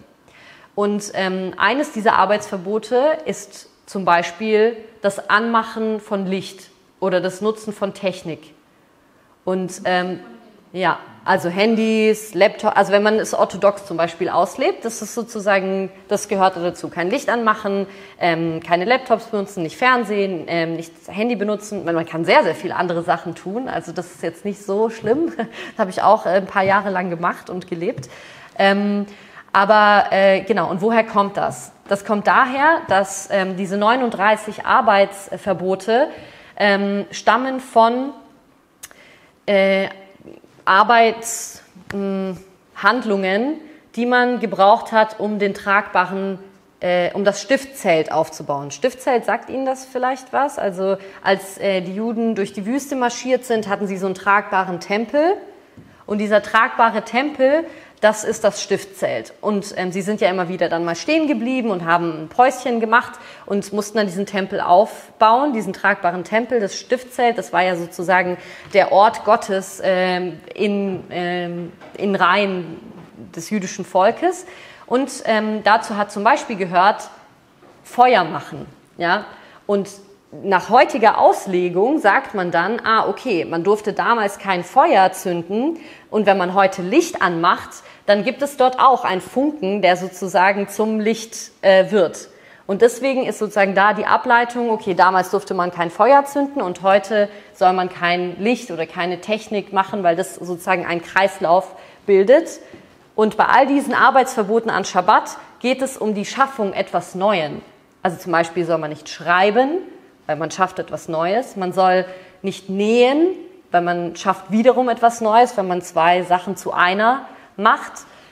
Und ähm, eines dieser Arbeitsverbote ist zum Beispiel das Anmachen von Licht oder das Nutzen von Technik. Und ähm, ja. Also Handys, Laptop, also wenn man es orthodox zum Beispiel auslebt, das ist sozusagen, das gehört dazu. Kein Licht anmachen, ähm, keine Laptops benutzen, nicht Fernsehen, ähm, nicht Handy benutzen. Man, man kann sehr, sehr viele andere Sachen tun, also das ist jetzt nicht so schlimm. Das habe ich auch äh, ein paar Jahre lang gemacht und gelebt. Ähm, aber äh, genau, und woher kommt das? Das kommt daher, dass ähm, diese neununddreißig Arbeitsverbote ähm, stammen von äh, Arbeitshandlungen, die man gebraucht hat, um den tragbaren, äh, um das Stiftzelt aufzubauen. Stiftzelt, sagt Ihnen das vielleicht was? Also als äh, die Juden durch die Wüste marschiert sind, hatten sie so einen tragbaren Tempel. Und dieser tragbare Tempel, das ist das Stiftzelt. Und ähm, sie sind ja immer wieder dann mal stehen geblieben und haben ein Päuschen gemacht und mussten dann diesen Tempel aufbauen, diesen tragbaren Tempel, das Stiftzelt. Das war ja sozusagen der Ort Gottes ähm, in, ähm, in Reihen des jüdischen Volkes. Und ähm, dazu hat zum Beispiel gehört, Feuer machen. Ja? Und nach heutiger Auslegung sagt man dann, ah, okay, man durfte damals kein Feuer zünden und wenn man heute Licht anmacht, dann gibt es dort auch einen Funken, der sozusagen zum Licht äh, wird. Und deswegen ist sozusagen da die Ableitung, okay, damals durfte man kein Feuer zünden und heute soll man kein Licht oder keine Technik machen, weil das sozusagen einen Kreislauf bildet. Und bei all diesen Arbeitsverboten an Schabbat geht es um die Schaffung etwas Neuem. Also zum Beispiel soll man nicht schreiben, weil man schafft etwas Neues. Man soll nicht nähen, weil man schafft wiederum etwas Neues, wenn man zwei Sachen zu einer macht.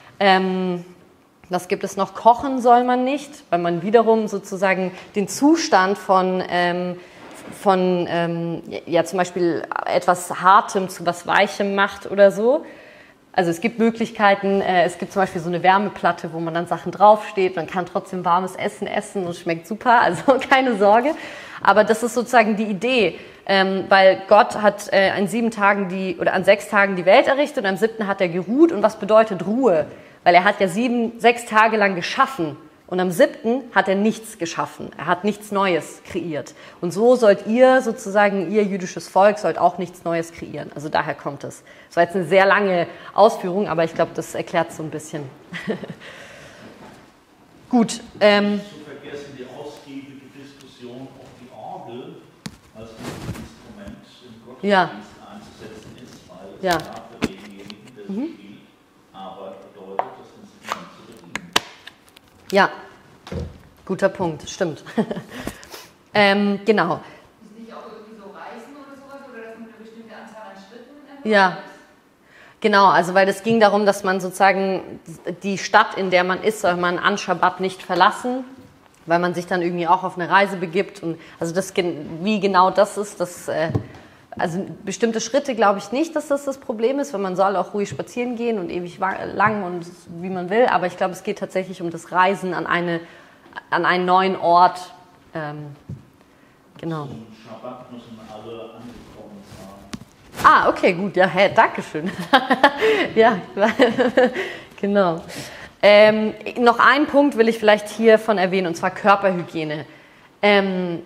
Ähm, was gibt es noch? Kochen soll man nicht, weil man wiederum sozusagen den Zustand von, ähm, von ähm, ja, zum Beispiel etwas Hartem zu was Weichem macht oder so. Also es gibt Möglichkeiten, äh, es gibt zum Beispiel so eine Wärmeplatte, wo man dann Sachen draufsteht, man kann trotzdem warmes Essen essen und schmeckt super, also keine Sorge. Aber das ist sozusagen die Idee, ähm, weil Gott hat äh, an sieben Tagen die oder an sechs Tagen die Welt errichtet und am siebten hat er geruht. Und was bedeutet Ruhe? Weil er hat ja sieben, sechs Tage lang geschaffen und am siebten hat er nichts geschaffen. Er hat nichts Neues kreiert. Und so sollt ihr sozusagen, ihr jüdisches Volk, sollt auch nichts Neues kreieren. Also daher kommt es. Das war jetzt eine sehr lange Ausführung, aber ich glaube, das erklärt so ein bisschen. Gut. Ähm, Nicht zu vergessen die ausgiebige Diskussion auf die Orgel als Instrument im Gottesdienst ja. einzusetzen ist, weil es ja. für denjenigen, der mhm. spielt, aber bedeutet, das Instrument zu bedienen. Ja, guter Punkt, stimmt. ähm, genau. Ist nicht auch irgendwie so Reisen oder sowas, oder dass man eine bestimmte Anzahl an Schritten ja. Genau, also weil es ging darum, dass man sozusagen die Stadt, in der man ist, soll man an Schabbat nicht verlassen, weil man sich dann irgendwie auch auf eine Reise begibt. Und also das, wie genau das ist, das, also bestimmte Schritte glaube ich nicht, dass das das Problem ist, weil man soll auch ruhig spazieren gehen und ewig lang und wie man will. Aber ich glaube, es geht tatsächlich um das Reisen an, eine, an einen neuen Ort. Ähm, genau. Zum Schabbat müssen alle angekommen sein. Ah, okay, gut, ja, hey, danke schön. ja, genau. Ähm, noch einen Punkt will ich vielleicht hiervon erwähnen, und zwar Körperhygiene. Ähm,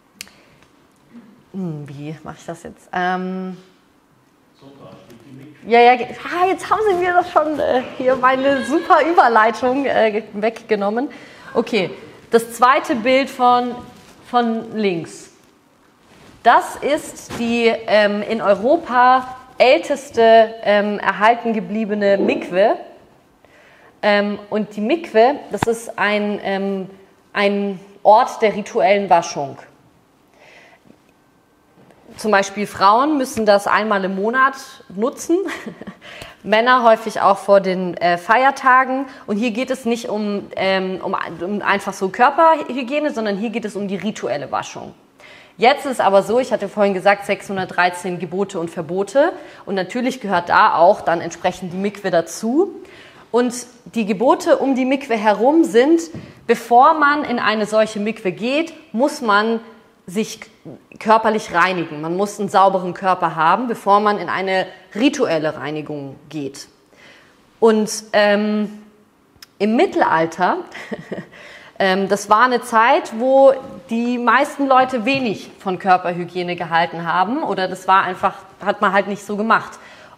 hm, wie mache ich das jetzt? Ähm, ja, ja, ah, jetzt haben Sie mir das schon äh, hier meine super Überleitung äh, weggenommen. Okay, das zweite Bild von, von links. Das ist die ähm, in Europa älteste ähm, erhalten gebliebene Mikwe. Ähm, und die Mikwe, das ist ein, ähm, ein Ort der rituellen Waschung. Zum Beispiel Frauen müssen das einmal im Monat nutzen, Männer häufig auch vor den äh, Feiertagen. Und hier geht es nicht um, ähm, um, um einfach so Körperhygiene, sondern hier geht es um die rituelle Waschung. Jetzt ist aber so, ich hatte vorhin gesagt, sechshundertdreizehn Gebote und Verbote und natürlich gehört da auch dann entsprechend die Mikwe dazu. Und die Gebote um die Mikwe herum sind, bevor man in eine solche Mikwe geht, muss man sich körperlich reinigen. Man muss einen sauberen Körper haben, bevor man in eine rituelle Reinigung geht. Und ähm, im Mittelalter, ähm, das war eine Zeit, wo die meisten Leute wenig von Körperhygiene gehalten haben oder das war einfach, hat man halt nicht so gemacht.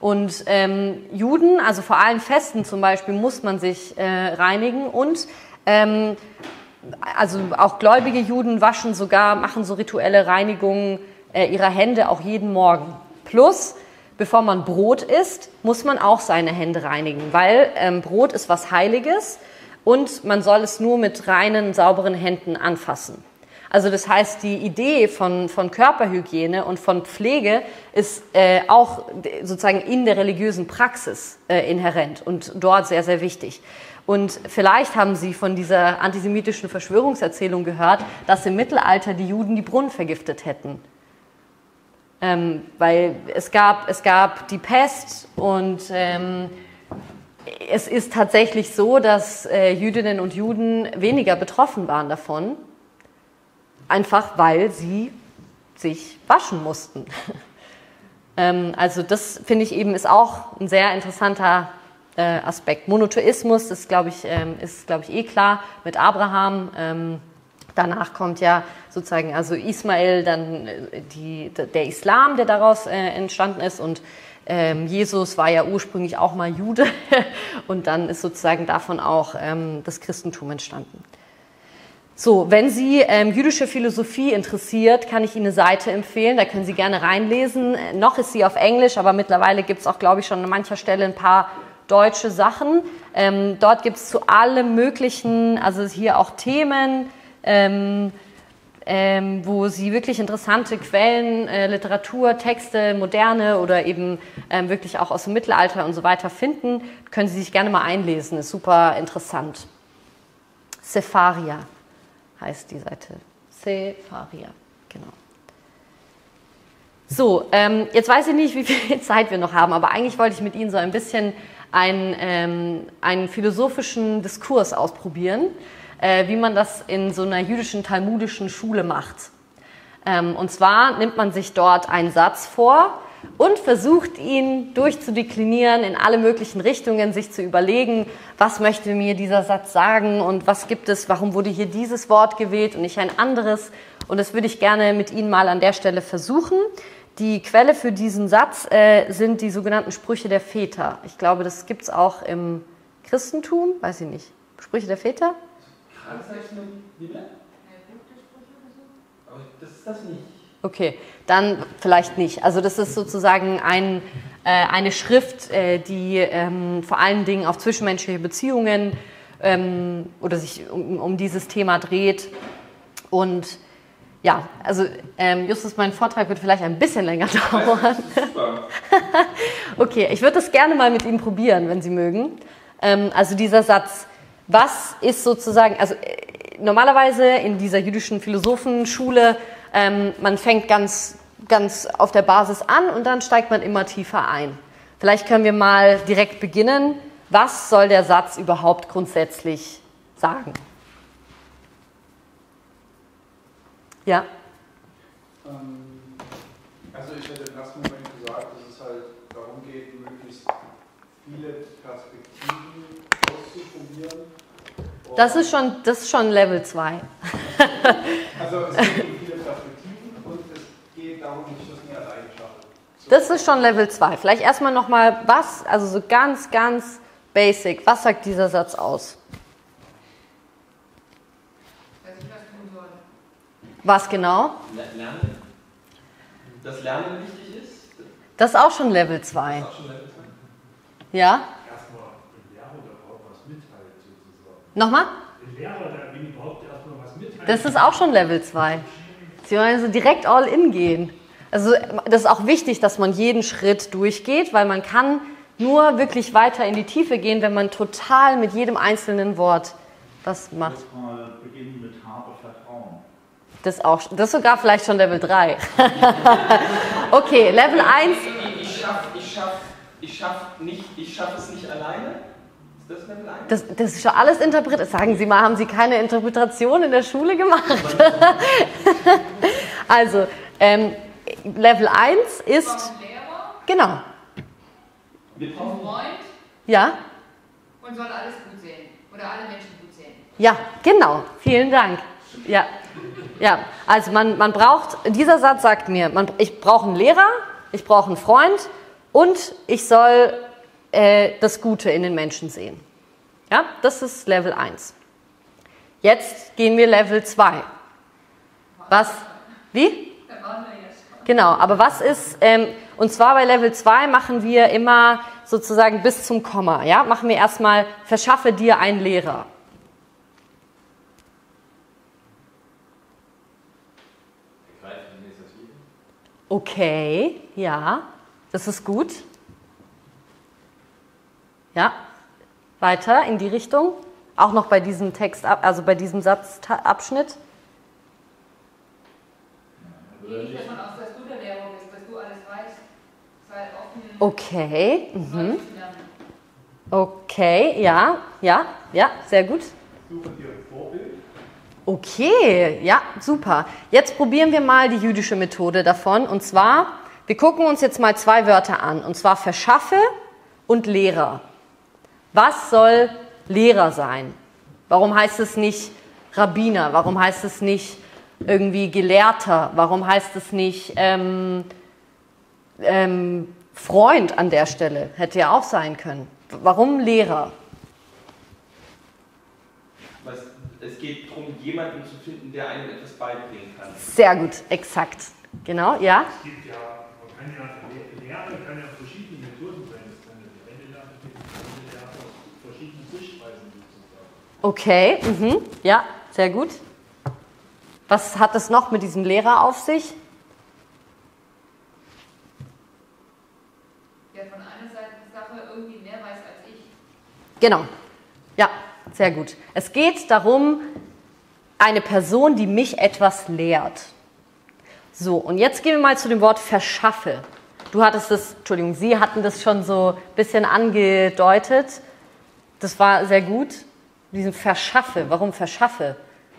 Und ähm, Juden, also vor allen Festen zum Beispiel, muss man sich äh, reinigen und ähm, also auch gläubige Juden waschen sogar, machen so rituelle Reinigungen äh, ihrer Hände auch jeden Morgen. Plus, bevor man Brot isst, muss man auch seine Hände reinigen, weil ähm, Brot ist was Heiliges und man soll es nur mit reinen, sauberen Händen anfassen. Also das heißt, die Idee von, von Körperhygiene und von Pflege ist äh, auch sozusagen in der religiösen Praxis äh, inhärent und dort sehr, sehr wichtig. Und vielleicht haben Sie von dieser antisemitischen Verschwörungserzählung gehört, dass im Mittelalter die Juden die Brunnen vergiftet hätten. Ähm, weil es gab, es gab die Pest und ähm, es ist tatsächlich so, dass äh, Jüdinnen und Juden weniger betroffen waren davon, einfach weil sie sich waschen mussten. ähm, also das finde ich eben ist auch ein sehr interessanter äh, Aspekt. Monotheismus ist, glaube ich, ähm, ist, glaube ich, eh klar mit Abraham. Ähm, danach kommt ja sozusagen also Ismael, dann die, der Islam, der daraus äh, entstanden ist und ähm, Jesus war ja ursprünglich auch mal Jude und dann ist sozusagen davon auch ähm, das Christentum entstanden. So, wenn Sie ähm, jüdische Philosophie interessiert, kann ich Ihnen eine Seite empfehlen, da können Sie gerne reinlesen. Noch ist sie auf Englisch, aber mittlerweile gibt es auch, glaube ich, schon an mancher Stelle ein paar deutsche Sachen. Ähm, dort gibt es zu allem möglichen, also hier auch Themen, ähm, ähm, wo Sie wirklich interessante Quellen, äh, Literatur, Texte, moderne oder eben ähm, wirklich auch aus dem Mittelalter und so weiter finden. Können Sie sich gerne mal einlesen, ist super interessant. Sefaria heißt die Seite. Sefaria, genau. So, ähm, jetzt weiß ich nicht, wie viel Zeit wir noch haben, aber eigentlich wollte ich mit Ihnen so ein bisschen einen, ähm, einen philosophischen Diskurs ausprobieren, äh, wie man das in so einer jüdischen talmudischen Schule macht. Ähm, und zwar nimmt man sich dort einen Satz vor und versucht ihn durchzudeklinieren in alle möglichen Richtungen, sich zu überlegen, was möchte mir dieser Satz sagen und was gibt es, warum wurde hier dieses Wort gewählt und nicht ein anderes. Und das würde ich gerne mit Ihnen mal an der Stelle versuchen. Die Quelle für diesen Satz äh, sind die sogenannten Sprüche der Väter. Ich glaube, das gibt es auch im Christentum, weiß ich nicht. Sprüche der Väter? Aber das ist das nicht. Okay, dann vielleicht nicht. Also das ist sozusagen ein, äh, eine Schrift, äh, die ähm, vor allen Dingen auf zwischenmenschliche Beziehungen ähm, oder sich um, um dieses Thema dreht. Und ja, also ähm, Justus, mein Vortrag wird vielleicht ein bisschen länger dauern. Okay, ich würde das gerne mal mit Ihnen probieren, wenn Sie mögen. Ähm, also dieser Satz, was ist sozusagen, also äh, normalerweise in dieser jüdischen Philosophenschule, ähm, man fängt ganz, ganz auf der Basis an und dann steigt man immer tiefer ein. Vielleicht können wir mal direkt beginnen. Was soll der Satz überhaupt grundsätzlich sagen? Ja? Ähm, also ich hätte im ersten Moment gesagt, dass es halt darum geht, möglichst viele Perspektiven auszuprobieren. Das ist schon, das ist schon Level zwei. Also es geht um viele Perspektiven und es geht darum, dass ich das nie alleine schaffe. So. Das ist schon Level zwei. Vielleicht erstmal nochmal was, also so ganz, ganz basic. Was sagt dieser Satz aus? Was genau? Lernen. Dass Lernen wichtig ist. Das ist auch schon Level zwei. Das ist auch schon Level zwei. Ja? Erstmal ein Lehrer, der überhaupt was mitteilt, sozusagen. Nochmal? Ein Lehrer, der will überhaupt erstmal was mitteilt. Das ist auch schon Level zwei. Sie wollen also direkt all in gehen. Also das ist auch wichtig, dass man jeden Schritt durchgeht, weil man kann nur wirklich weiter in die Tiefe gehen, wenn man total mit jedem einzelnen Wort was macht. Ich muss mal beginnen mit habe Vertrauen. Das auch, das ist sogar vielleicht schon Level drei. Okay, Level eins. Ich schaffe ich schaff, ich schaff nicht, ich schaff es nicht alleine. Ist das Level eins? Das, das ist schon alles interpretiert. Sagen Sie mal, haben Sie keine Interpretation in der Schule gemacht? Also, ähm, Level eins ist... Wir brauchen einen Lehrer, Genau. Wir einen brauchen Freund Ja? und soll alles gut sehen. Oder alle Menschen gut sehen. Ja, genau. Vielen Dank. Ja, ja. Also man, man braucht, dieser Satz sagt mir, man, ich brauche einen Lehrer, ich brauche einen Freund Und ich soll äh, das Gute in den Menschen sehen. Ja, das ist Level eins. Jetzt gehen wir Level zwei. Was? Wie? Genau, aber was ist, ähm, und zwar bei Level zwei machen wir immer sozusagen bis zum Komma. Ja? Machen wir erstmal, verschaffe dir einen Lehrer. Okay, ja, das ist gut. Ja, weiter in die Richtung. Auch noch bei diesem Text, also bei diesem Satzabschnitt. Gehe ich davon aus, dass du der Lehrer bist, dass du alles weißt. Sei offen. Okay. Mhm. Okay, ja, ja, ja, sehr gut. Suche dir ein Vorbild. Okay, ja, super. Jetzt probieren wir mal die jüdische Methode davon. Und zwar, wir gucken uns jetzt mal zwei Wörter an. Und zwar verschaffe und Lehrer. Was soll Lehrer sein? Warum heißt es nicht Rabbiner? Warum heißt es nicht irgendwie Gelehrter? Warum heißt es nicht ähm, ähm, Freund an der Stelle? Hätte ja auch sein können. Warum Lehrer? Es geht darum, jemanden zu finden, der einem etwas beibringen kann. Sehr gut, exakt. Genau, ja? Es gibt ja, man kann ja, Lehre kann ja verschiedene Methoden sein. Das kann eine Lehre aus verschiedenen Sichtweisen sozusagen. Okay, mhm. Ja, sehr gut. Was hat es noch mit diesem Lehrer auf sich? Der von einer Seite der Sache irgendwie mehr weiß als ich. Genau, ja, sehr gut. Es geht darum, eine Person, die mich etwas lehrt. So, und jetzt gehen wir mal zu dem Wort verschaffe. Du hattest das, Entschuldigung, Sie hatten das schon so ein bisschen angedeutet. Das war sehr gut. Diesen verschaffe, warum verschaffe?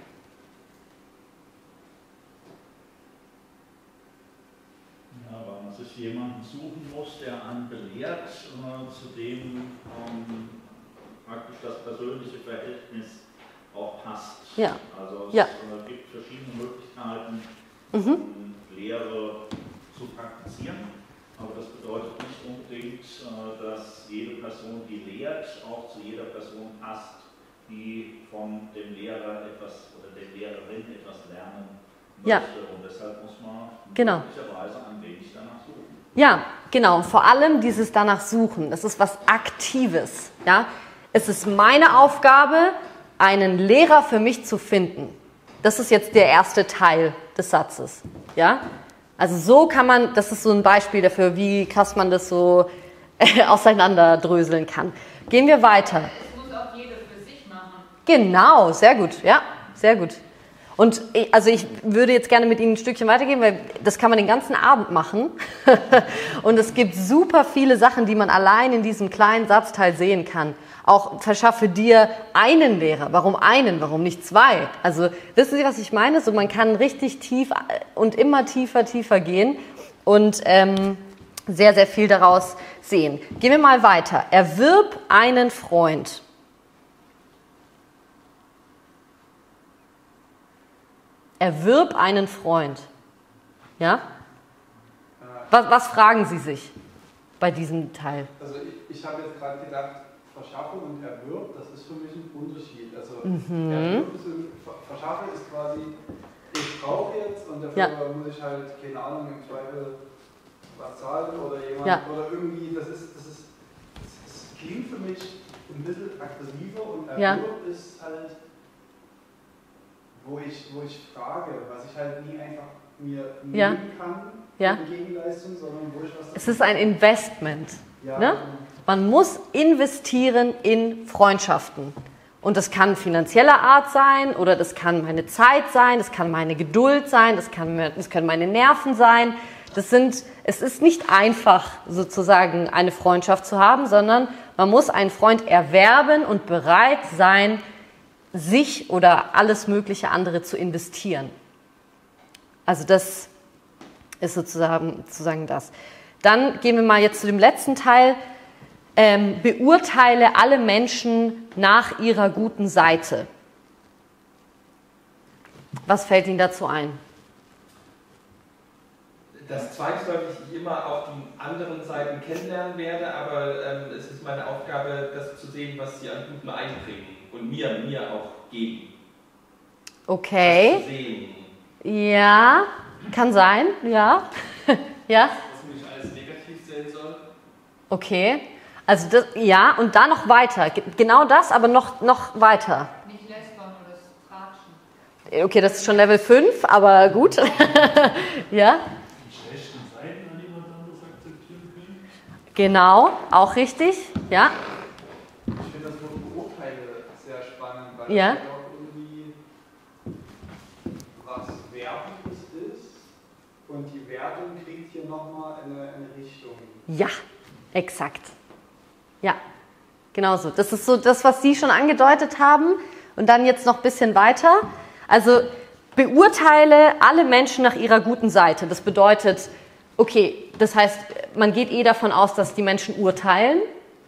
Ja, weil man sich jemanden suchen muss, der einen belehrt, äh, zu dem ähm, praktisch das persönliche Verhältnis auch passt. Ja. Also es Ja. äh, gibt verschiedene Möglichkeiten, Mhm. um Lehre zu praktizieren. Aber das bedeutet nicht unbedingt, äh, dass jede Person, die lehrt, auch zu jeder Person passt, die von dem Lehrer etwas oder der Lehrerin etwas lernen möchte. Ja. Und deshalb muss man Genau. möglicherweise ein wenig danach suchen. Ja, genau. Vor allem dieses danach suchen. Das ist was Aktives. Ja? Es ist meine Aufgabe, einen Lehrer für mich zu finden. Das ist jetzt der erste Teil des Satzes. Ja? Also so kann man, das ist so ein Beispiel dafür, wie krass man das so auseinanderdröseln kann. Gehen wir weiter. Es muss auch jeder für sich machen. Genau, sehr gut. Ja, sehr gut. Und ich, also ich würde jetzt gerne mit Ihnen ein Stückchen weitergehen, weil das kann man den ganzen Abend machen. Und es gibt super viele Sachen, die man allein in diesem kleinen Satzteil sehen kann. Auch verschaffe dir einen Lehrer. Warum einen? Warum nicht zwei? Also wissen Sie, was ich meine? So, man kann richtig tief und immer tiefer, tiefer gehen und ähm, sehr, sehr viel daraus sehen. Gehen wir mal weiter. Erwirb einen Freund. Erwirb einen Freund. Ja? Was, was fragen Sie sich bei diesem Teil? Also ich, ich habe jetzt gerade gedacht, Verschaffe und Erwirb, das ist für mich ein Unterschied. Also Mhm. Erwirb ist, ein- Verschaffe ist quasi, ich brauche jetzt und dafür Ja. muss ich halt, keine Ahnung, im Zweifel was zahlen oder jemand Ja. oder irgendwie, das ist, das ist, das klingt für mich ein bisschen aggressiver und Erwirb Ja. ist halt, wo ich, wo ich frage, was ich halt nie einfach mir Ja. nehmen kann, Ja. in Gegenleistung, sondern wo ich was Es ist ein Investment. ja, Ne? Man muss investieren in Freundschaften. Und das kann finanzieller Art sein oder das kann meine Zeit sein, das kann meine Geduld sein, das, kann, das können meine Nerven sein. Das sind, es ist nicht einfach, sozusagen eine Freundschaft zu haben, sondern man muss einen Freund erwerben und bereit sein, sich oder alles mögliche andere zu investieren. Also das ist sozusagen, sozusagen das. Dann gehen wir mal jetzt zu dem letzten Teil. Ähm, beurteile alle Menschen nach ihrer guten Seite. Was fällt Ihnen dazu ein? dass zwangsläufig ich immer auch die anderen Seiten kennenlernen werde, aber ähm, es ist meine Aufgabe, das zu sehen, was sie an Gutem einbringen und mir, mir auch geben. Okay. Das zu sehen. Ja, kann sein, ja. Ja. Was mich als negativ sehen soll. Okay. Also das, ja, und da noch weiter. Genau das, aber noch, noch weiter. Nicht lästern oder tratschen. Okay, das ist schon Level fünf, aber gut. Ja. Die schlechten Seiten an jemand anderes akzeptieren können. Genau, auch richtig. Ja. Ich finde das Wort Beurteile sehr spannend, weil Ja. es auch irgendwie was Wertendes ist und die Wertung kriegt hier nochmal eine, eine Richtung. Ja, exakt. Ja, genau so. Das ist so das, was Sie schon angedeutet haben. Und dann jetzt noch ein bisschen weiter. Also beurteile alle Menschen nach ihrer guten Seite. Das bedeutet, okay, das heißt, man geht eh davon aus, dass die Menschen urteilen.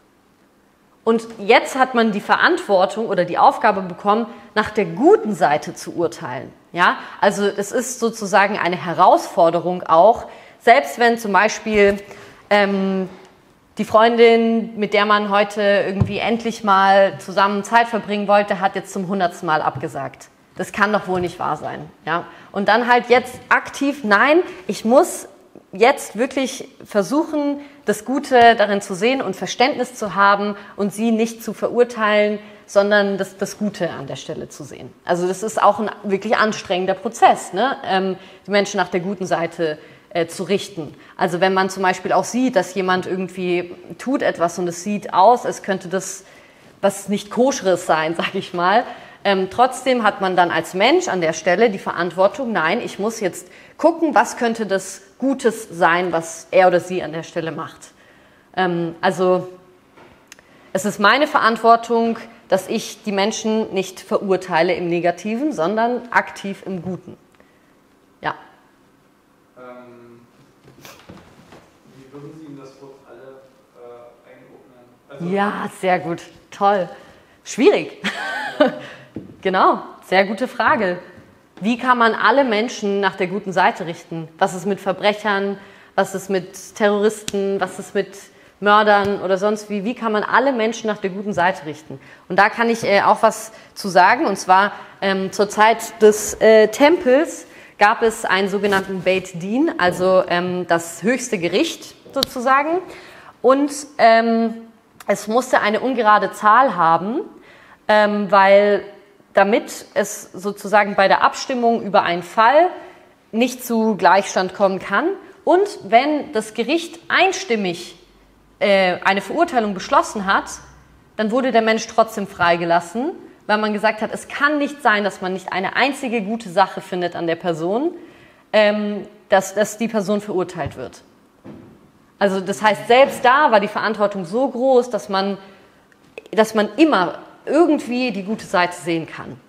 Und jetzt hat man die Verantwortung oder die Aufgabe bekommen, nach der guten Seite zu urteilen. Ja, also es ist sozusagen eine Herausforderung auch, selbst wenn zum Beispiel ähm, die Freundin, mit der man heute irgendwie endlich mal zusammen Zeit verbringen wollte, hat jetzt zum hundertsten Mal abgesagt. Das kann doch wohl nicht wahr sein. Ja? Und dann halt jetzt aktiv, nein, ich muss jetzt wirklich versuchen, das Gute darin zu sehen und Verständnis zu haben und sie nicht zu verurteilen, sondern das, das Gute an der Stelle zu sehen. Also das ist auch ein wirklich anstrengender Prozess, ne? ähm, die Menschen nach der guten Seite äh, zu richten. Also wenn man zum Beispiel auch sieht, dass jemand irgendwie tut etwas und es sieht aus, als könnte das was nicht Koscheres sein, sag ich mal, ähm, trotzdem hat man dann als Mensch an der Stelle die Verantwortung, nein, ich muss jetzt gucken, was könnte das Gutes sein, was er oder sie an der Stelle macht. Ähm, also es ist meine Verantwortung, dass ich die Menschen nicht verurteile im Negativen, sondern aktiv im Guten. Ja. Ähm, wie würden Sie in das Wort alle äh, einordnen? Also, Ja, sehr gut. Toll. Schwierig. Genau, sehr gute Frage. Wie kann man alle Menschen nach der guten Seite richten? Was ist mit Verbrechern? Was ist mit Terroristen? Was ist mit Mördern oder sonst wie? Wie kann man alle Menschen nach der guten Seite richten? Und da kann ich äh, auch was zu sagen. Und zwar ähm, zur Zeit des äh, Tempels gab es einen sogenannten Beit Din, also ähm, das höchste Gericht sozusagen. Und ähm, es musste eine ungerade Zahl haben, ähm, weil damit es sozusagen bei der Abstimmung über einen Fall nicht zu Gleichstand kommen kann. Und wenn das Gericht einstimmig äh, eine Verurteilung beschlossen hat, dann wurde der Mensch trotzdem freigelassen, weil man gesagt hat, es kann nicht sein, dass man nicht eine einzige gute Sache findet an der Person, ähm, dass, dass die Person verurteilt wird. Also das heißt, selbst da war die Verantwortung so groß, dass man, dass man immer irgendwie die gute Seite sehen kann.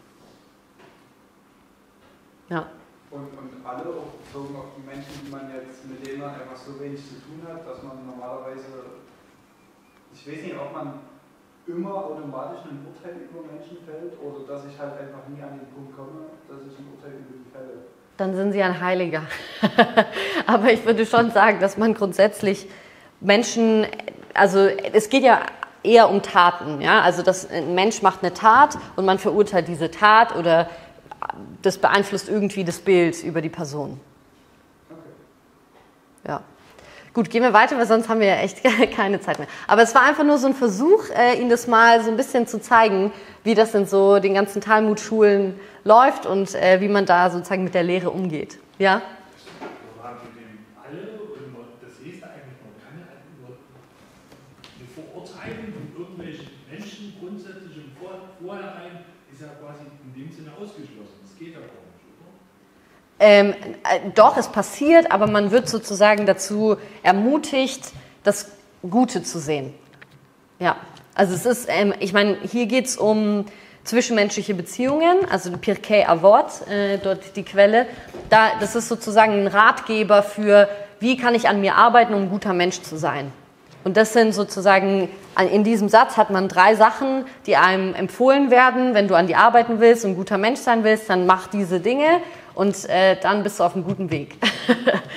Ja. Und, und alle, auch bezogen auf die Menschen, die man jetzt, mit denen man einfach so wenig zu tun hat, dass man normalerweise, ich weiß nicht, ob man immer automatisch ein Urteil über Menschen fällt oder dass ich halt einfach nie an den Punkt komme, dass ich ein Urteil über die fälle. Dann sind Sie ein Heiliger. Aber ich würde schon sagen, dass man grundsätzlich Menschen, also es geht ja eher um Taten, ja, also dass ein Mensch macht eine Tat und man verurteilt diese Tat oder das beeinflusst irgendwie das Bild über die Person. Okay. Ja. Gut, gehen wir weiter, weil sonst haben wir ja echt keine Zeit mehr. Aber es war einfach nur so ein Versuch, äh, Ihnen das mal so ein bisschen zu zeigen, wie das in so den ganzen Talmud-Schulen läuft und äh, wie man da sozusagen mit der Lehre umgeht. Ja? Wir waren mit dem alle und man, das ist eigentlich, man kann ja nur eine Verurteilung von irgendwelchen Menschen grundsätzlich im Vor Vorhinein ist ja quasi in dem Sinne ausgeschlossen. Das geht ja gar nicht, oder? Ähm, äh, doch, es passiert, aber man wird sozusagen dazu ermutigt, das Gute zu sehen. Ja, also es ist, ähm, ich meine, hier geht es um zwischenmenschliche Beziehungen, also Pirkei Avot, äh, dort die Quelle. Da, das ist sozusagen ein Ratgeber für, wie kann ich an mir arbeiten, um ein guter Mensch zu sein. Und das sind sozusagen, in diesem Satz hat man drei Sachen, die einem empfohlen werden. Wenn du an dir arbeiten willst und ein guter Mensch sein willst, dann mach diese Dinge und äh, dann bist du auf einem guten Weg.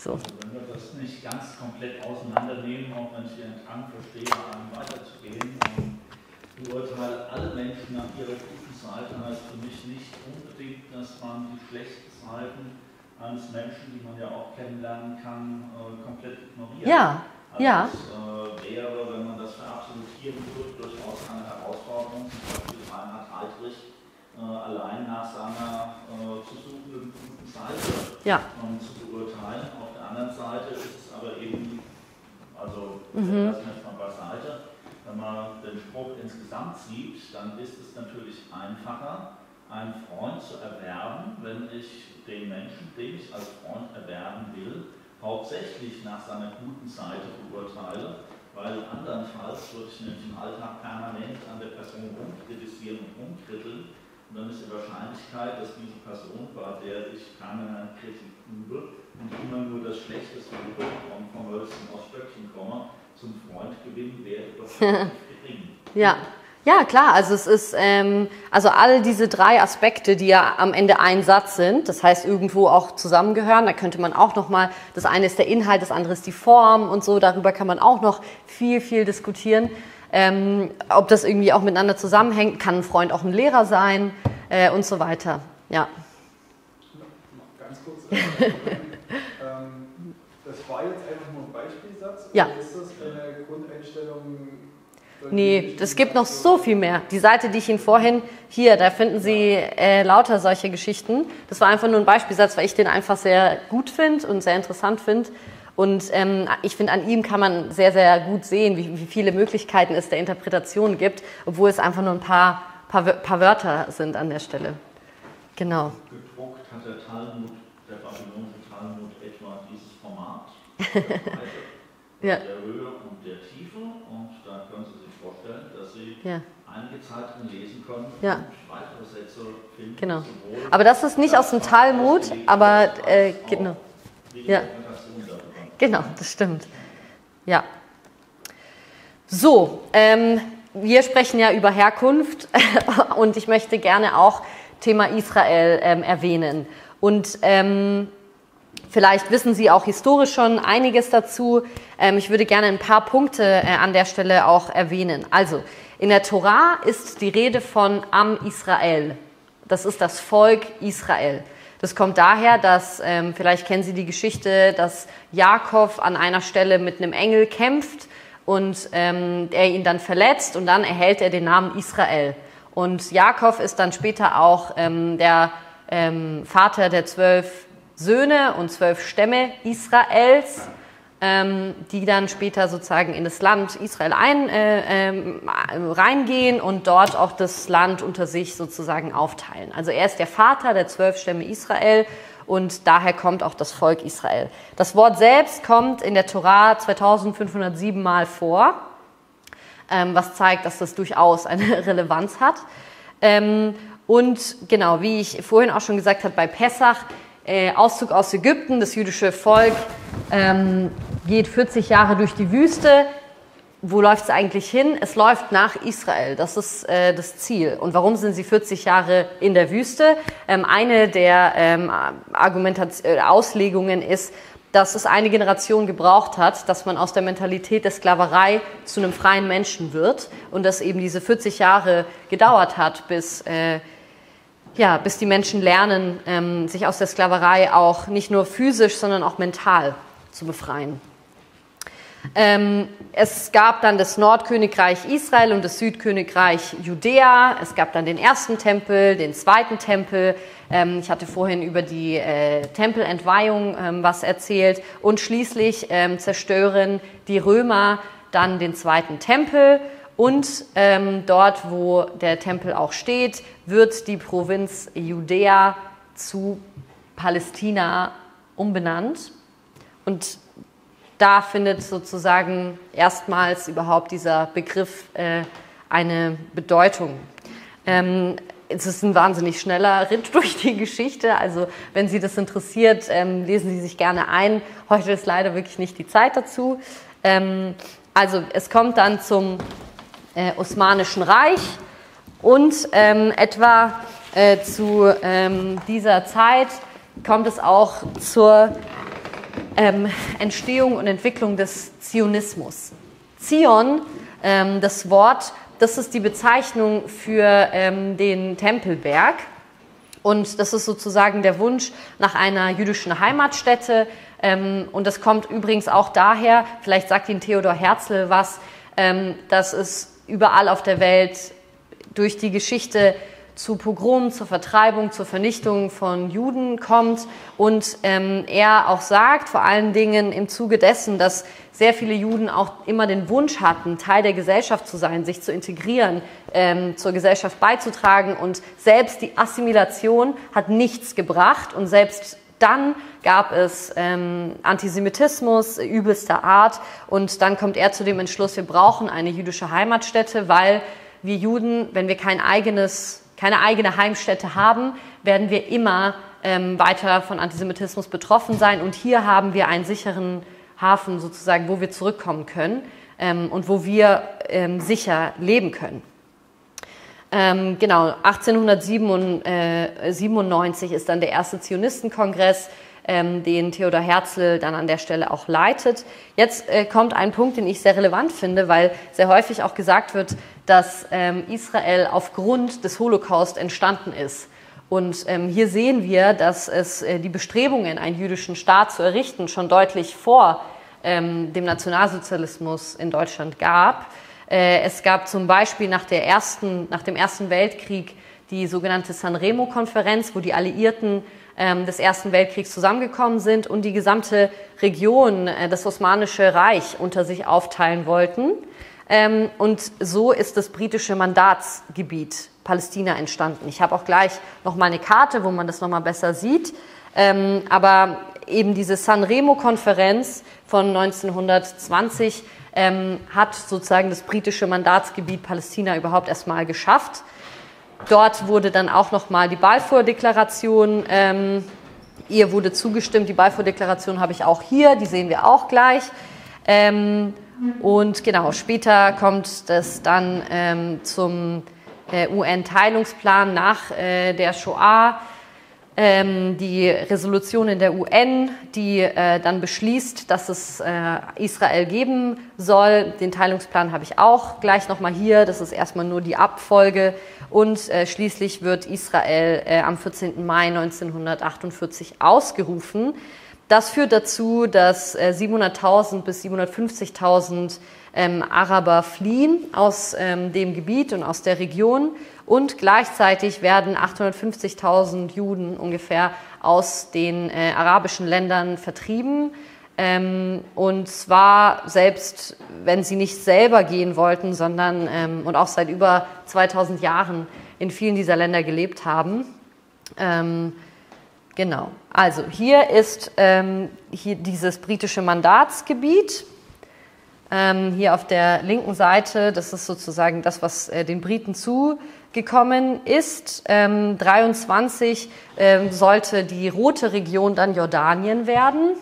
So. Also wenn wir das nicht ganz komplett auseinandernehmen, auch wenn ich den Drang verstehe, einem weiterzugehen, ähm, beurteile alle Menschen nach ihrer guten Seite, heißt für mich nicht unbedingt, dass man die schlechten Seiten eines Menschen, die man ja auch kennenlernen kann, äh, komplett ignoriert. Ja, also ja. Das äh, wäre, wenn man das verabsolutieren würde, durchaus eine Herausforderung, zum Beispiel Reinhard Heydrich äh, allein nach seiner äh, zu suchenden guten Seite Ja. um, zu beurteilen. Auf der anderen Seite ist es aber eben, also Mhm. das jetzt mal beiseite, wenn man den Spruch insgesamt sieht, dann ist es natürlich einfacher, einen Freund zu erwerben, wenn ich den Menschen, den ich als Freund erwerben will, hauptsächlich nach seiner guten Seite beurteile, weil andernfalls würde ich nämlich im Alltag permanent an der Person rumkritisieren und rumkritteln. Und dann ist die Wahrscheinlichkeit, dass diese Person, bei der ich keine Kritik übe und immer nur das Schlechteste übe und vom Hölzchen aus Stöckchen komme, zum Freund gewinnen werde, doch relativ gering. Ja. Ja, klar, also es ist, ähm, also all diese drei Aspekte, die ja am Ende ein Satz sind, das heißt irgendwo auch zusammengehören, da könnte man auch nochmal, das eine ist der Inhalt, das andere ist die Form und so, darüber kann man auch noch viel, viel diskutieren. Ähm, ob das irgendwie auch miteinander zusammenhängt, kann ein Freund auch ein Lehrer sein äh, und so weiter, ja. Noch ganz kurz, äh, ähm, das war jetzt einfach nur ein Beispielsatz, Ja. oder ist das eine Grundeinstellung? Nee, es gibt noch so viel mehr. Die Seite, die ich Ihnen vorhin, hier, da finden Sie äh, lauter solche Geschichten. Das war einfach nur ein Beispielsatz, weil ich den einfach sehr gut finde und sehr interessant finde. Und ähm, ich finde, an ihm kann man sehr, sehr gut sehen, wie, wie viele Möglichkeiten es der Interpretation gibt, obwohl es einfach nur ein paar, paar, paar Wörter sind an der Stelle. Genau. Gedruckt hat der Talmud, der babylonische Talmud, etwa dieses Format, der Breite, Ja. der Höhe und der Tiefe. Und da können Sie sich vorstellen, dass Sie Ja. einige Zeiten lesen können Ja. und weitere Sätze finden. Genau. sowohl Aber das ist nicht aus dem Talmud, aber äh, genau. Ja. Genau, das stimmt. Ja. So, ähm, wir sprechen ja über Herkunft und ich möchte gerne auch Thema Israel ähm, erwähnen. Und ähm, vielleicht wissen Sie auch historisch schon einiges dazu. Ähm, ich würde gerne ein paar Punkte äh, an der Stelle auch erwähnen. Also, in der Tora ist die Rede von Am Israel. Das ist das Volk Israel. Das kommt daher, dass, ähm, vielleicht kennen Sie die Geschichte, dass Jakob an einer Stelle mit einem Engel kämpft und ähm, er ihn dann verletzt und dann erhält er den Namen Israel. Und Jakob ist dann später auch ähm, der ähm, Vater der zwölf Söhne und zwölf Stämme Israels, ähm, die dann später sozusagen in das Land Israel ein, äh, äh, reingehen und dort auch das Land unter sich sozusagen aufteilen. Also er ist der Vater der zwölf Stämme Israel und daher kommt auch das Volk Israel. Das Wort selbst kommt in der Tora zweitausendfünfhundertsieben Mal vor, ähm, was zeigt, dass das durchaus eine Relevanz hat. Ähm, und genau, wie ich vorhin auch schon gesagt habe, bei Pessach, äh, Auszug aus Ägypten, das jüdische Volk ähm, geht vierzig Jahre durch die Wüste. Wo läuft es eigentlich hin? Es läuft nach Israel, das ist äh, das Ziel. Und warum sind sie vierzig Jahre in der Wüste? Ähm, eine der ähm, Argumentation, äh, Auslegungen ist, dass es eine Generation gebraucht hat, dass man aus der Mentalität der Sklaverei zu einem freien Menschen wird und dass eben diese vierzig Jahre gedauert hat, bis, äh, ja, bis die Menschen lernen, ähm, sich aus der Sklaverei auch nicht nur physisch, sondern auch mental zu befreien. Ähm, es gab dann das Nordkönigreich Israel und das Südkönigreich Judäa. Es gab dann den ersten Tempel, den zweiten Tempel. Ähm, ich hatte vorhin über die äh, Tempelentweihung ähm, was erzählt. Und schließlich ähm, zerstören die Römer dann den zweiten Tempel. Und ähm, dort, wo der Tempel auch steht, wird die Provinz Judäa zu Palästina umbenannt. Und da findet sozusagen erstmals überhaupt dieser Begriff äh, eine Bedeutung. Ähm, es ist ein wahnsinnig schneller Ritt durch die Geschichte, also wenn Sie das interessiert, ähm, lesen Sie sich gerne ein. Heute ist leider wirklich nicht die Zeit dazu. Ähm, also es kommt dann zum äh, Osmanischen Reich und ähm, etwa äh, zu ähm, dieser Zeit kommt es auch zur ähm, Entstehung und Entwicklung des Zionismus. Zion, ähm, das Wort, das ist die Bezeichnung für ähm, den Tempelberg. Und das ist sozusagen der Wunsch nach einer jüdischen Heimatstätte. Ähm, und das kommt übrigens auch daher, vielleicht sagt Ihnen Theodor Herzl was, ähm, dass es überall auf der Welt durch die Geschichte zu Pogromen, zur Vertreibung, zur Vernichtung von Juden kommt. Und ähm, er auch sagt, vor allen Dingen im Zuge dessen, dass sehr viele Juden auch immer den Wunsch hatten, Teil der Gesellschaft zu sein, sich zu integrieren, ähm, zur Gesellschaft beizutragen. Und selbst die Assimilation hat nichts gebracht. Und selbst dann gab es ähm, Antisemitismus übelster Art. Und dann kommt er zu dem Entschluss, wir brauchen eine jüdische Heimatstätte, weil wir Juden, wenn wir kein eigenes keine eigene Heimstätte haben, werden wir immer ähm, weiter von Antisemitismus betroffen sein. Und hier haben wir einen sicheren Hafen sozusagen, wo wir zurückkommen können ähm, und wo wir ähm, sicher leben können. Ähm, genau, achtzehnhundertsiebenundneunzig ist dann der erste Zionistenkongress, ähm, den Theodor Herzl dann an der Stelle auch leitet. Jetzt äh, kommt ein Punkt, den ich sehr relevant finde, weil sehr häufig auch gesagt wird, dass ähm, Israel aufgrund des Holocaust entstanden ist. Und ähm, hier sehen wir, dass es äh, die Bestrebungen, einen jüdischen Staat zu errichten, schon deutlich vor ähm, dem Nationalsozialismus in Deutschland gab. Äh, es gab zum Beispiel nach, der ersten, nach dem Ersten Weltkrieg die sogenannte Sanremo-Konferenz, wo die Alliierten ähm, des Ersten Weltkriegs zusammengekommen sind und die gesamte Region, äh, das Osmanische Reich, unter sich aufteilen wollten. Ähm, und so ist das britische Mandatsgebiet Palästina entstanden. Ich habe auch gleich noch mal eine Karte, wo man das noch mal besser sieht. Ähm, aber eben diese Sanremo-Konferenz von neunzehnhundertzwanzig ähm, hat sozusagen das britische Mandatsgebiet Palästina überhaupt erstmal geschafft. Dort wurde dann auch noch mal die Balfour-Deklaration, ähm, ihr wurde zugestimmt. Die Balfour-Deklaration habe ich auch hier, die sehen wir auch gleich. Ähm, Und genau, später kommt das dann ähm, zum äh, U N-Teilungsplan nach äh, der Shoah, ähm, die Resolution in der U N, die äh, dann beschließt, dass es äh, Israel geben soll. Den Teilungsplan habe ich auch gleich nochmal hier, das ist erstmal nur die Abfolge. Und äh, schließlich wird Israel äh, am vierzehnten Mai neunzehnhundertachtundvierzig ausgerufen. Das führt dazu, dass äh, siebenhunderttausend bis siebenhundertfünfzigtausend ähm, Araber fliehen aus ähm, dem Gebiet und aus der Region und gleichzeitig werden achthundertfünfzigtausend Juden ungefähr aus den äh, arabischen Ländern vertrieben. Ähm, und zwar selbst, wenn sie nicht selber gehen wollten, sondern ähm, und auch seit über zweitausend Jahren in vielen dieser Länder gelebt haben. Ähm, Genau, also hier ist ähm, hier dieses britische Mandatsgebiet, ähm, hier auf der linken Seite, das ist sozusagen das, was äh, den Briten zugekommen ist. Ähm, dreiundzwanzig ähm, sollte die rote Region dann Jordanien werden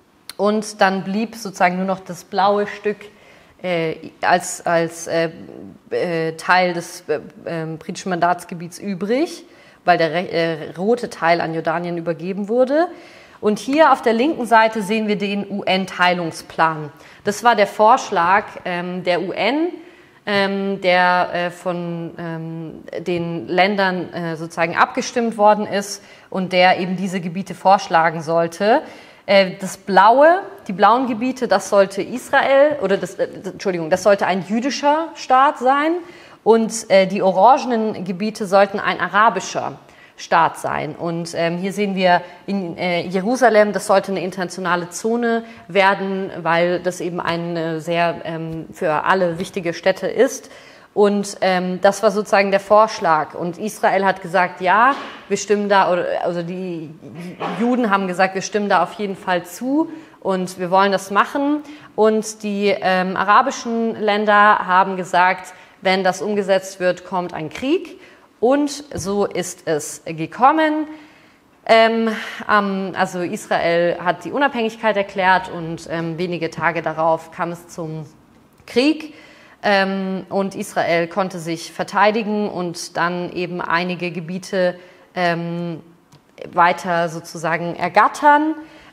und dann blieb sozusagen nur noch das blaue Stück äh, als, als äh, äh, Teil des äh, äh, britischen Mandatsgebiets übrig, weil der äh, rote Teil an Jordanien übergeben wurde. Und hier auf der linken Seite sehen wir den U N-Teilungsplan. Das war der Vorschlag ähm, der U N, ähm, der äh, von ähm, den Ländern äh, sozusagen abgestimmt worden ist und der eben diese Gebiete vorschlagen sollte. Äh, das blaue, die blauen Gebiete, das sollte Israel, oder das, äh, Entschuldigung, das sollte ein jüdischer Staat sein. Und äh, die orangenen Gebiete sollten ein arabischer Staat sein. Und ähm, hier sehen wir in äh, Jerusalem, das sollte eine internationale Zone werden, weil das eben eine sehr ähm, für alle wichtige Stätte ist. Und ähm, das war sozusagen der Vorschlag. Und Israel hat gesagt, ja, wir stimmen da, oder, also die Juden haben gesagt, wir stimmen da auf jeden Fall zu und wir wollen das machen. Und die ähm, arabischen Länder haben gesagt, wenn das umgesetzt wird, kommt ein Krieg. Und so ist es gekommen. Ähm, ähm, also Israel hat die Unabhängigkeit erklärt und ähm, wenige Tage darauf kam es zum Krieg. Ähm, und Israel konnte sich verteidigen und dann eben einige Gebiete ähm, weiter sozusagen ergattern.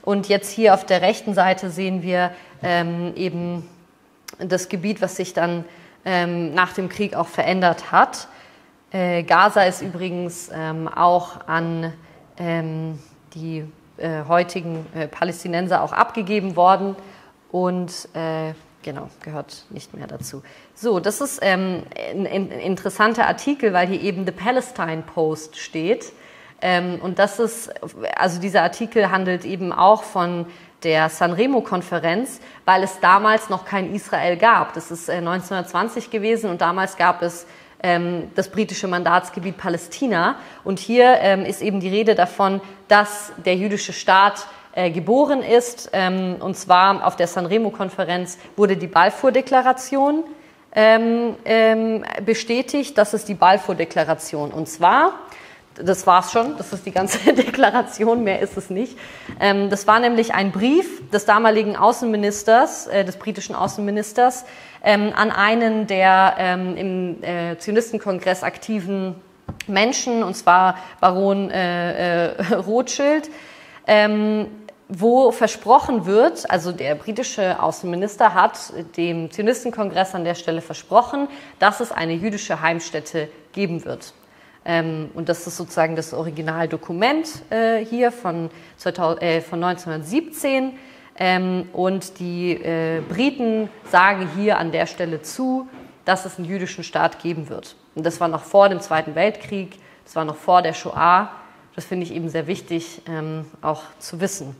Und jetzt hier auf der rechten Seite sehen wir ähm, eben das Gebiet, was sich dann ähm, nach dem Krieg auch verändert hat. Äh, Gaza ist übrigens ähm, auch an ähm, die äh, heutigen äh, Palästinenser auch abgegeben worden und äh, genau, gehört nicht mehr dazu. So, das ist ähm, ein, ein interessanter Artikel, weil hier eben The Palestine Post steht. Ähm, und das ist, also dieser Artikel handelt eben auch von der Sanremo-Konferenz, weil es damals noch kein Israel gab. Das ist äh, neunzehnhundertzwanzig gewesen und damals gab es ähm, das britische Mandatsgebiet Palästina. Und hier ähm, ist eben die Rede davon, dass der jüdische Staat äh, geboren ist. Ähm, und zwar auf der Sanremo-Konferenz wurde die Balfour-Deklaration ähm, ähm, bestätigt. Das ist die Balfour-Deklaration. Und zwar... Das war's schon, das ist die ganze Deklaration, mehr ist es nicht. Ähm, das war nämlich ein Brief des damaligen Außenministers, äh, des britischen Außenministers, ähm, an einen der ähm, im äh, Zionistenkongress aktiven Menschen, und zwar Baron äh, äh, Rothschild, ähm, wo versprochen wird, also der britische Außenminister hat dem Zionistenkongress an der Stelle versprochen, dass es eine jüdische Heimstätte geben wird. Ähm, und das ist sozusagen das Originaldokument äh, hier von, zweitausend, äh, von neunzehnhundertsiebzehn. Ähm, und die äh, Briten sagen hier an der Stelle zu, dass es einen jüdischen Staat geben wird. Und das war noch vor dem Zweiten Weltkrieg, das war noch vor der Shoah. Das finde ich eben sehr wichtig, ähm, auch zu wissen.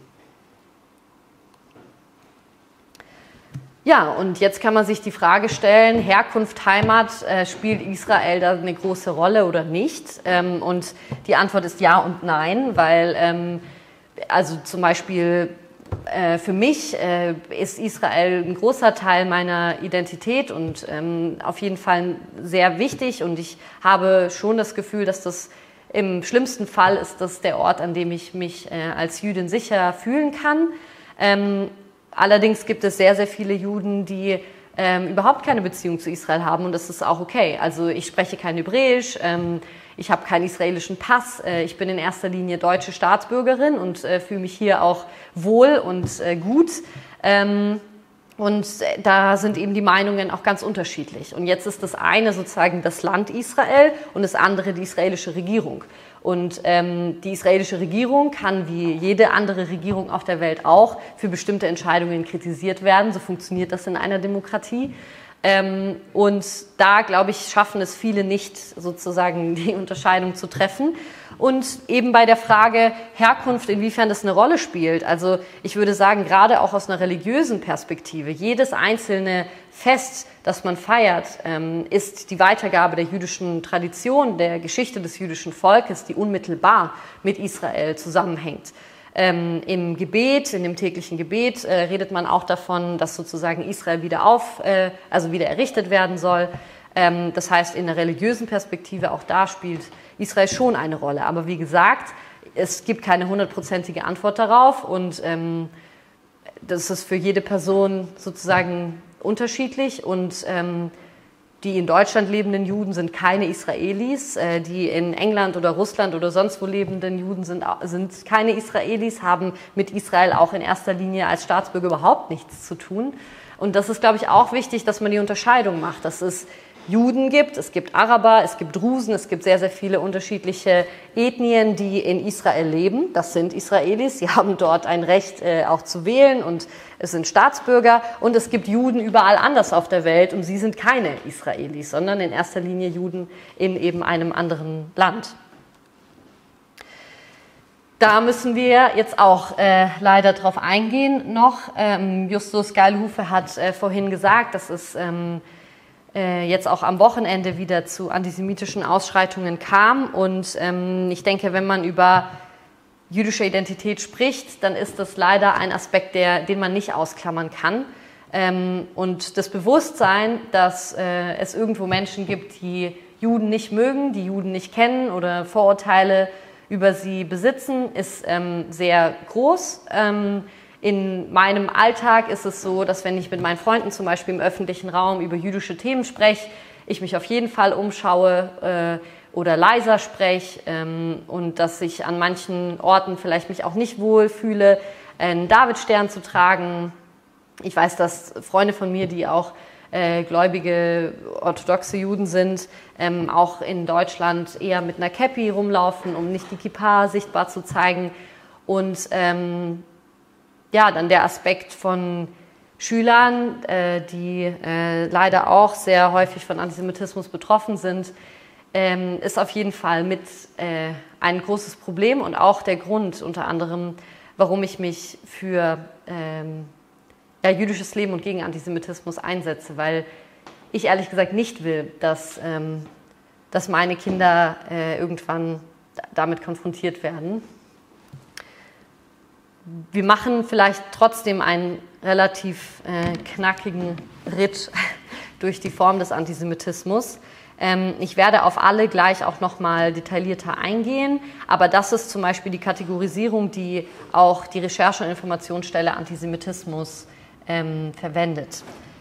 Ja, und jetzt kann man sich die Frage stellen, Herkunft, Heimat, äh, spielt Israel da eine große Rolle oder nicht? Ähm, und die Antwort ist ja und nein, weil ähm, also zum Beispiel äh, für mich äh, ist Israel ein großer Teil meiner Identität und ähm, auf jeden Fall sehr wichtig, und ich habe schon das Gefühl, dass das im schlimmsten Fall ist das der Ort, an dem ich mich äh, als Jüdin sicher fühlen kann. Ähm, Allerdings gibt es sehr, sehr viele Juden, die ähm, überhaupt keine Beziehung zu Israel haben, und das ist auch okay. Also ich spreche kein Hebräisch, ähm, ich habe keinen israelischen Pass, äh, ich bin in erster Linie deutsche Staatsbürgerin und äh, fühle mich hier auch wohl und äh, gut. Ähm, und da sind eben die Meinungen auch ganz unterschiedlich. Und jetzt ist das eine sozusagen das Land Israel und das andere die israelische Regierung. Und ähm, die israelische Regierung kann wie jede andere Regierung auf der Welt auch für bestimmte Entscheidungen kritisiert werden. So funktioniert das in einer Demokratie. Ähm, und da, glaube ich, schaffen es viele nicht, sozusagen die Unterscheidung zu treffen. Und eben bei der Frage Herkunft, inwiefern das eine Rolle spielt. Also ich würde sagen, gerade auch aus einer religiösen Perspektive, jedes einzelne Fest, das man feiert, ist die Weitergabe der jüdischen Tradition, der Geschichte des jüdischen Volkes, die unmittelbar mit Israel zusammenhängt. Ähm, Im Gebet, in dem täglichen Gebet, äh, redet man auch davon, dass sozusagen Israel wieder auf, äh, also wieder errichtet werden soll. Ähm, das heißt, in der religiösen Perspektive, auch da spielt Israel schon eine Rolle. Aber wie gesagt, es gibt keine hundertprozentige Antwort darauf, und ähm, das ist für jede Person sozusagen unterschiedlich, und ähm, die in Deutschland lebenden Juden sind keine Israelis, äh, die in England oder Russland oder sonst wo lebenden Juden sind, sind keine Israelis, haben mit Israel auch in erster Linie als Staatsbürger überhaupt nichts zu tun. Und das ist, glaube ich, auch wichtig, dass man die Unterscheidung macht, dass es Juden gibt, es gibt Araber, es gibt Drusen, es gibt sehr, sehr viele unterschiedliche Ethnien, die in Israel leben. Das sind Israelis, sie haben dort ein Recht äh, auch zu wählen, und es sind Staatsbürger. Und es gibt Juden überall anders auf der Welt, und sie sind keine Israelis, sondern in erster Linie Juden in eben einem anderen Land. Da müssen wir jetzt auch äh, leider drauf eingehen noch. Ähm, Justus Geilhufe hat äh, vorhin gesagt, dass es ähm, jetzt auch am Wochenende wieder zu antisemitischen Ausschreitungen kam. Und ähm, ich denke, wenn man über jüdische Identität spricht, dann ist das leider ein Aspekt, der, den man nicht ausklammern kann. Ähm, und das Bewusstsein, dass äh, es irgendwo Menschen gibt, die Juden nicht mögen, die Juden nicht kennen oder Vorurteile über sie besitzen, ist ähm, sehr groß. Ähm, In meinem Alltag ist es so, dass wenn ich mit meinen Freunden zum Beispiel im öffentlichen Raum über jüdische Themen spreche, ich mich auf jeden Fall umschaue äh, oder leiser spreche ähm, und dass ich an manchen Orten vielleicht mich auch nicht wohl fühle. einen Davidstern zu tragen. Ich weiß, dass Freunde von mir, die auch äh, gläubige orthodoxe Juden sind, ähm, auch in Deutschland eher mit einer Käppi rumlaufen, um nicht die Kippa sichtbar zu zeigen. Und ähm, ja, dann der Aspekt von Schülern, äh, die äh, leider auch sehr häufig von Antisemitismus betroffen sind, ähm, ist auf jeden Fall mit äh, ein großes Problem und auch der Grund unter anderem, warum ich mich für ähm, ja, jüdisches Leben und gegen Antisemitismus einsetze, weil ich ehrlich gesagt nicht will, dass, ähm, dass meine Kinder äh, irgendwann damit konfrontiert werden. Wir machen vielleicht trotzdem einen relativ äh, knackigen Ritt durch die Form des Antisemitismus. Ähm, ich werde auf alle gleich auch nochmal detaillierter eingehen, aber das ist zum Beispiel die Kategorisierung, die auch die Recherche- und Informationsstelle Antisemitismus ähm, verwendet.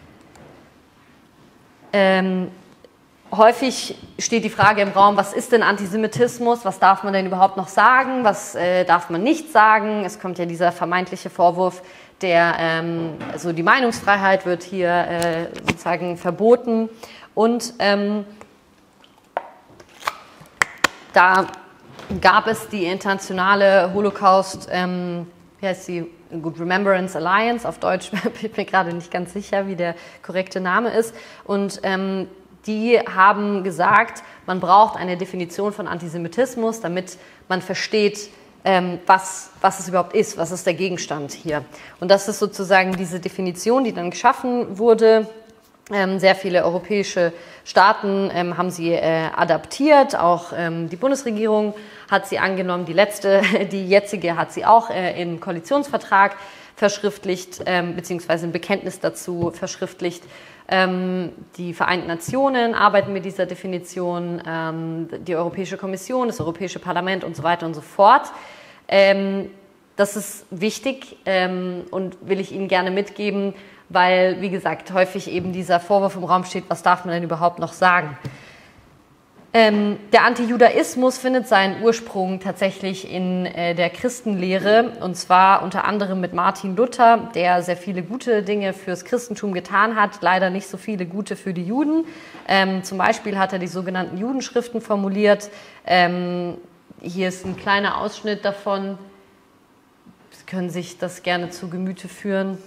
Ähm, Häufig steht die Frage im Raum, was ist denn Antisemitismus, was darf man denn überhaupt noch sagen, was äh, darf man nicht sagen. Es kommt ja dieser vermeintliche Vorwurf, der, ähm, also die Meinungsfreiheit wird hier äh, sozusagen verboten. Und ähm, da gab es die internationale Holocaust, ähm, wie heißt sie? Good Remembrance Alliance, auf Deutsch bin ich mir gerade nicht ganz sicher, wie der korrekte Name ist. Und ähm, die haben gesagt, man braucht eine Definition von Antisemitismus, damit man versteht, ähm, was, was es überhaupt ist, was ist der Gegenstand hier. Und das ist sozusagen diese Definition, die dann geschaffen wurde. Ähm, sehr viele europäische Staaten ähm, haben sie äh, adaptiert, auch ähm, die Bundesregierung hat sie angenommen, die letzte, die jetzige hat sie auch äh, im Koalitionsvertrag verschriftlicht, ähm, beziehungsweise ein Bekenntnis dazu verschriftlicht. Ähm, die Vereinten Nationen arbeiten mit dieser Definition, ähm, die Europäische Kommission, das Europäische Parlament und so weiter und so fort. Ähm, das ist wichtig ähm, und will ich Ihnen gerne mitgeben, weil, wie gesagt, häufig eben dieser Vorwurf im Raum steht, was darf man denn überhaupt noch sagen? Ähm, der Antijudaismus findet seinen Ursprung tatsächlich in äh, der Christenlehre, und zwar unter anderem mit Martin Luther, der sehr viele gute Dinge fürs Christentum getan hat, leider nicht so viele gute für die Juden. Ähm, zum Beispiel hat er die sogenannten Judenschriften formuliert. Ähm, hier ist ein kleiner Ausschnitt davon. Sie können sich das gerne zu Gemüte führen.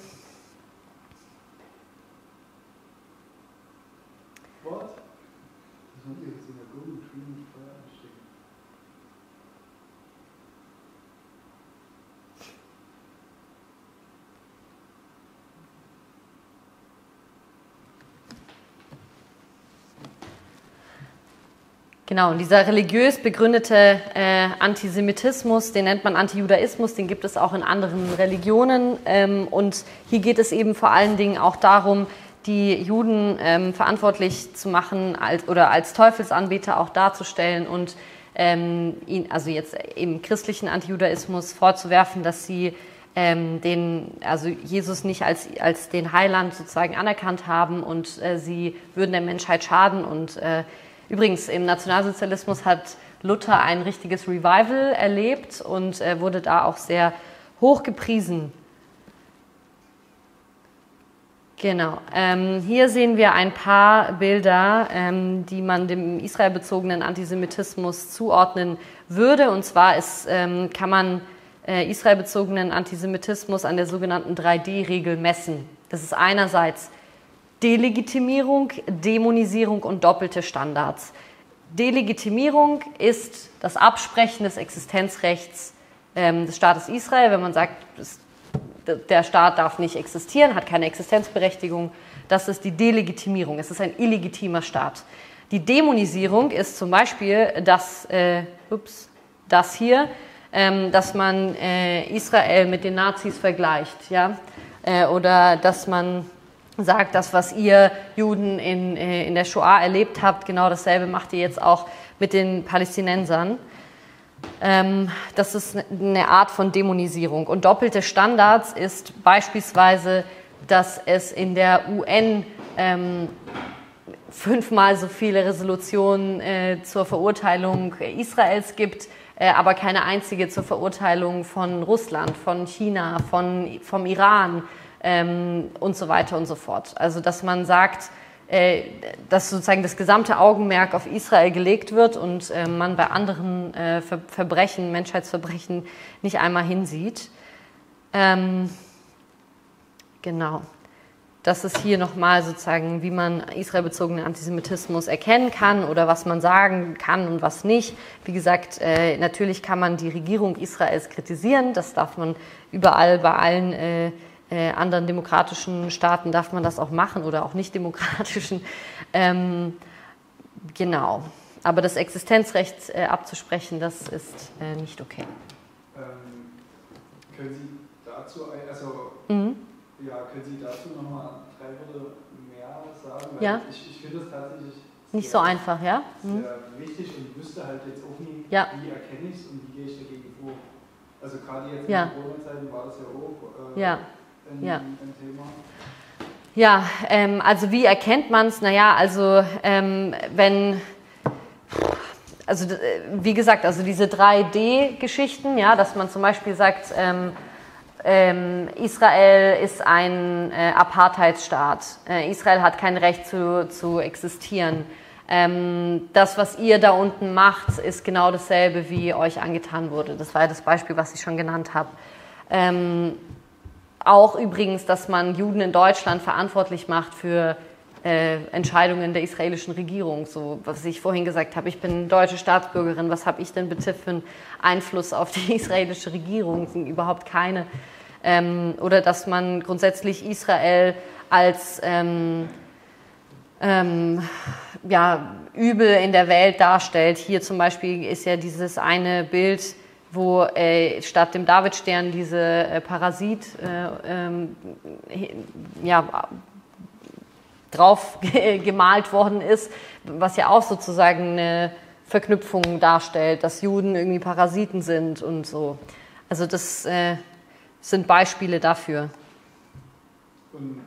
Genau, und dieser religiös begründete äh, Antisemitismus, den nennt man Antijudaismus, den gibt es auch in anderen Religionen. Ähm, und hier geht es eben vor allen Dingen auch darum, die Juden ähm, verantwortlich zu machen als, oder als Teufelsanbeter auch darzustellen und ähm, ihn, also jetzt im christlichen Antijudaismus vorzuwerfen, dass sie ähm, den, also Jesus nicht als, als den Heiland sozusagen anerkannt haben und äh, sie würden der Menschheit schaden. Und äh, übrigens, im Nationalsozialismus hat Luther ein richtiges Revival erlebt und äh, wurde da auch sehr hoch gepriesen. Genau. Ähm, hier sehen wir ein paar Bilder, ähm, die man dem israelbezogenen Antisemitismus zuordnen würde. Und zwar ist, ähm, kann man äh, israelbezogenen Antisemitismus an der sogenannten drei D Regel messen. Das ist einerseits Delegitimierung, Dämonisierung und doppelte Standards. Delegitimierung ist das Absprechen des Existenzrechts ähm, des Staates Israel, wenn man sagt, das, der Staat darf nicht existieren, hat keine Existenzberechtigung. Das ist die Delegitimierung. Es ist ein illegitimer Staat. Die Dämonisierung ist zum Beispiel das, äh, ups, das hier, ähm, dass man äh, Israel mit den Nazis vergleicht, ja? Äh, oder dass man sagt, das, was ihr Juden in, äh, in der Shoah erlebt habt, genau dasselbe macht ihr jetzt auch mit den Palästinensern. Ähm, das ist eine Art von Dämonisierung. Und doppelte Standards ist beispielsweise, dass es in der U N ähm, fünfmal so viele Resolutionen äh, zur Verurteilung Israels gibt, äh, aber keine einzige zur Verurteilung von Russland, von China, von, vom Iran ähm, und so weiter und so fort. Also dass man sagt, äh, dass sozusagen das gesamte Augenmerk auf Israel gelegt wird und äh, man bei anderen äh, Ver Verbrechen, Menschheitsverbrechen nicht einmal hinsieht. Ähm, genau. Das ist hier nochmal sozusagen, wie man israelbezogenen Antisemitismus erkennen kann oder was man sagen kann und was nicht. Wie gesagt, äh, natürlich kann man die Regierung Israels kritisieren, das darf man überall bei allen äh, äh, anderen demokratischen Staaten darf man das auch machen oder auch nicht demokratischen. Ähm, genau, aber das Existenzrecht äh, abzusprechen, das ist äh, nicht okay. Ähm, können Sie dazu, also Mhm. ja, können Sie dazu nochmal drei Worte mehr sagen? Weil Ja. Ich, ich finde das tatsächlich Nicht sehr, so einfach, ja? Mhm. sehr wichtig und wüsste halt jetzt auch nie, Ja. wie erkenne ich es und wie gehe ich dagegen vor. Also gerade jetzt Ja. in Corona-Zeiten war das ja auch äh, Ja. ein, Ja. ein Thema. Ja, ähm, also wie erkennt man es? Naja, also ähm, wenn, also äh, wie gesagt, also diese drei D-Geschichten, ja, dass man zum Beispiel sagt, ähm, ähm, Israel ist ein äh, Apartheidsstaat, äh, Israel hat kein Recht zu, zu existieren. Ähm, das, was ihr da unten macht, ist genau dasselbe, wie euch angetan wurde. Das war ja das Beispiel, was ich schon genannt habe. Ähm, Auch übrigens, dass man Juden in Deutschland verantwortlich macht für äh, Entscheidungen der israelischen Regierung. So, was ich vorhin gesagt habe, ich bin deutsche Staatsbürgerin, was habe ich denn bitte für einen Einfluss auf die israelische Regierung? Sind überhaupt keine. Ähm, oder dass man grundsätzlich Israel als ähm, ähm, ja, Übel in der Welt darstellt. Hier zum Beispiel ist ja dieses eine Bild, wo äh, statt dem Davidstern diese äh, Parasit äh, ähm, ja, drauf gemalt worden ist, was ja auch sozusagen eine Verknüpfung darstellt, dass Juden irgendwie Parasiten sind und so. Also das äh, sind Beispiele dafür. Und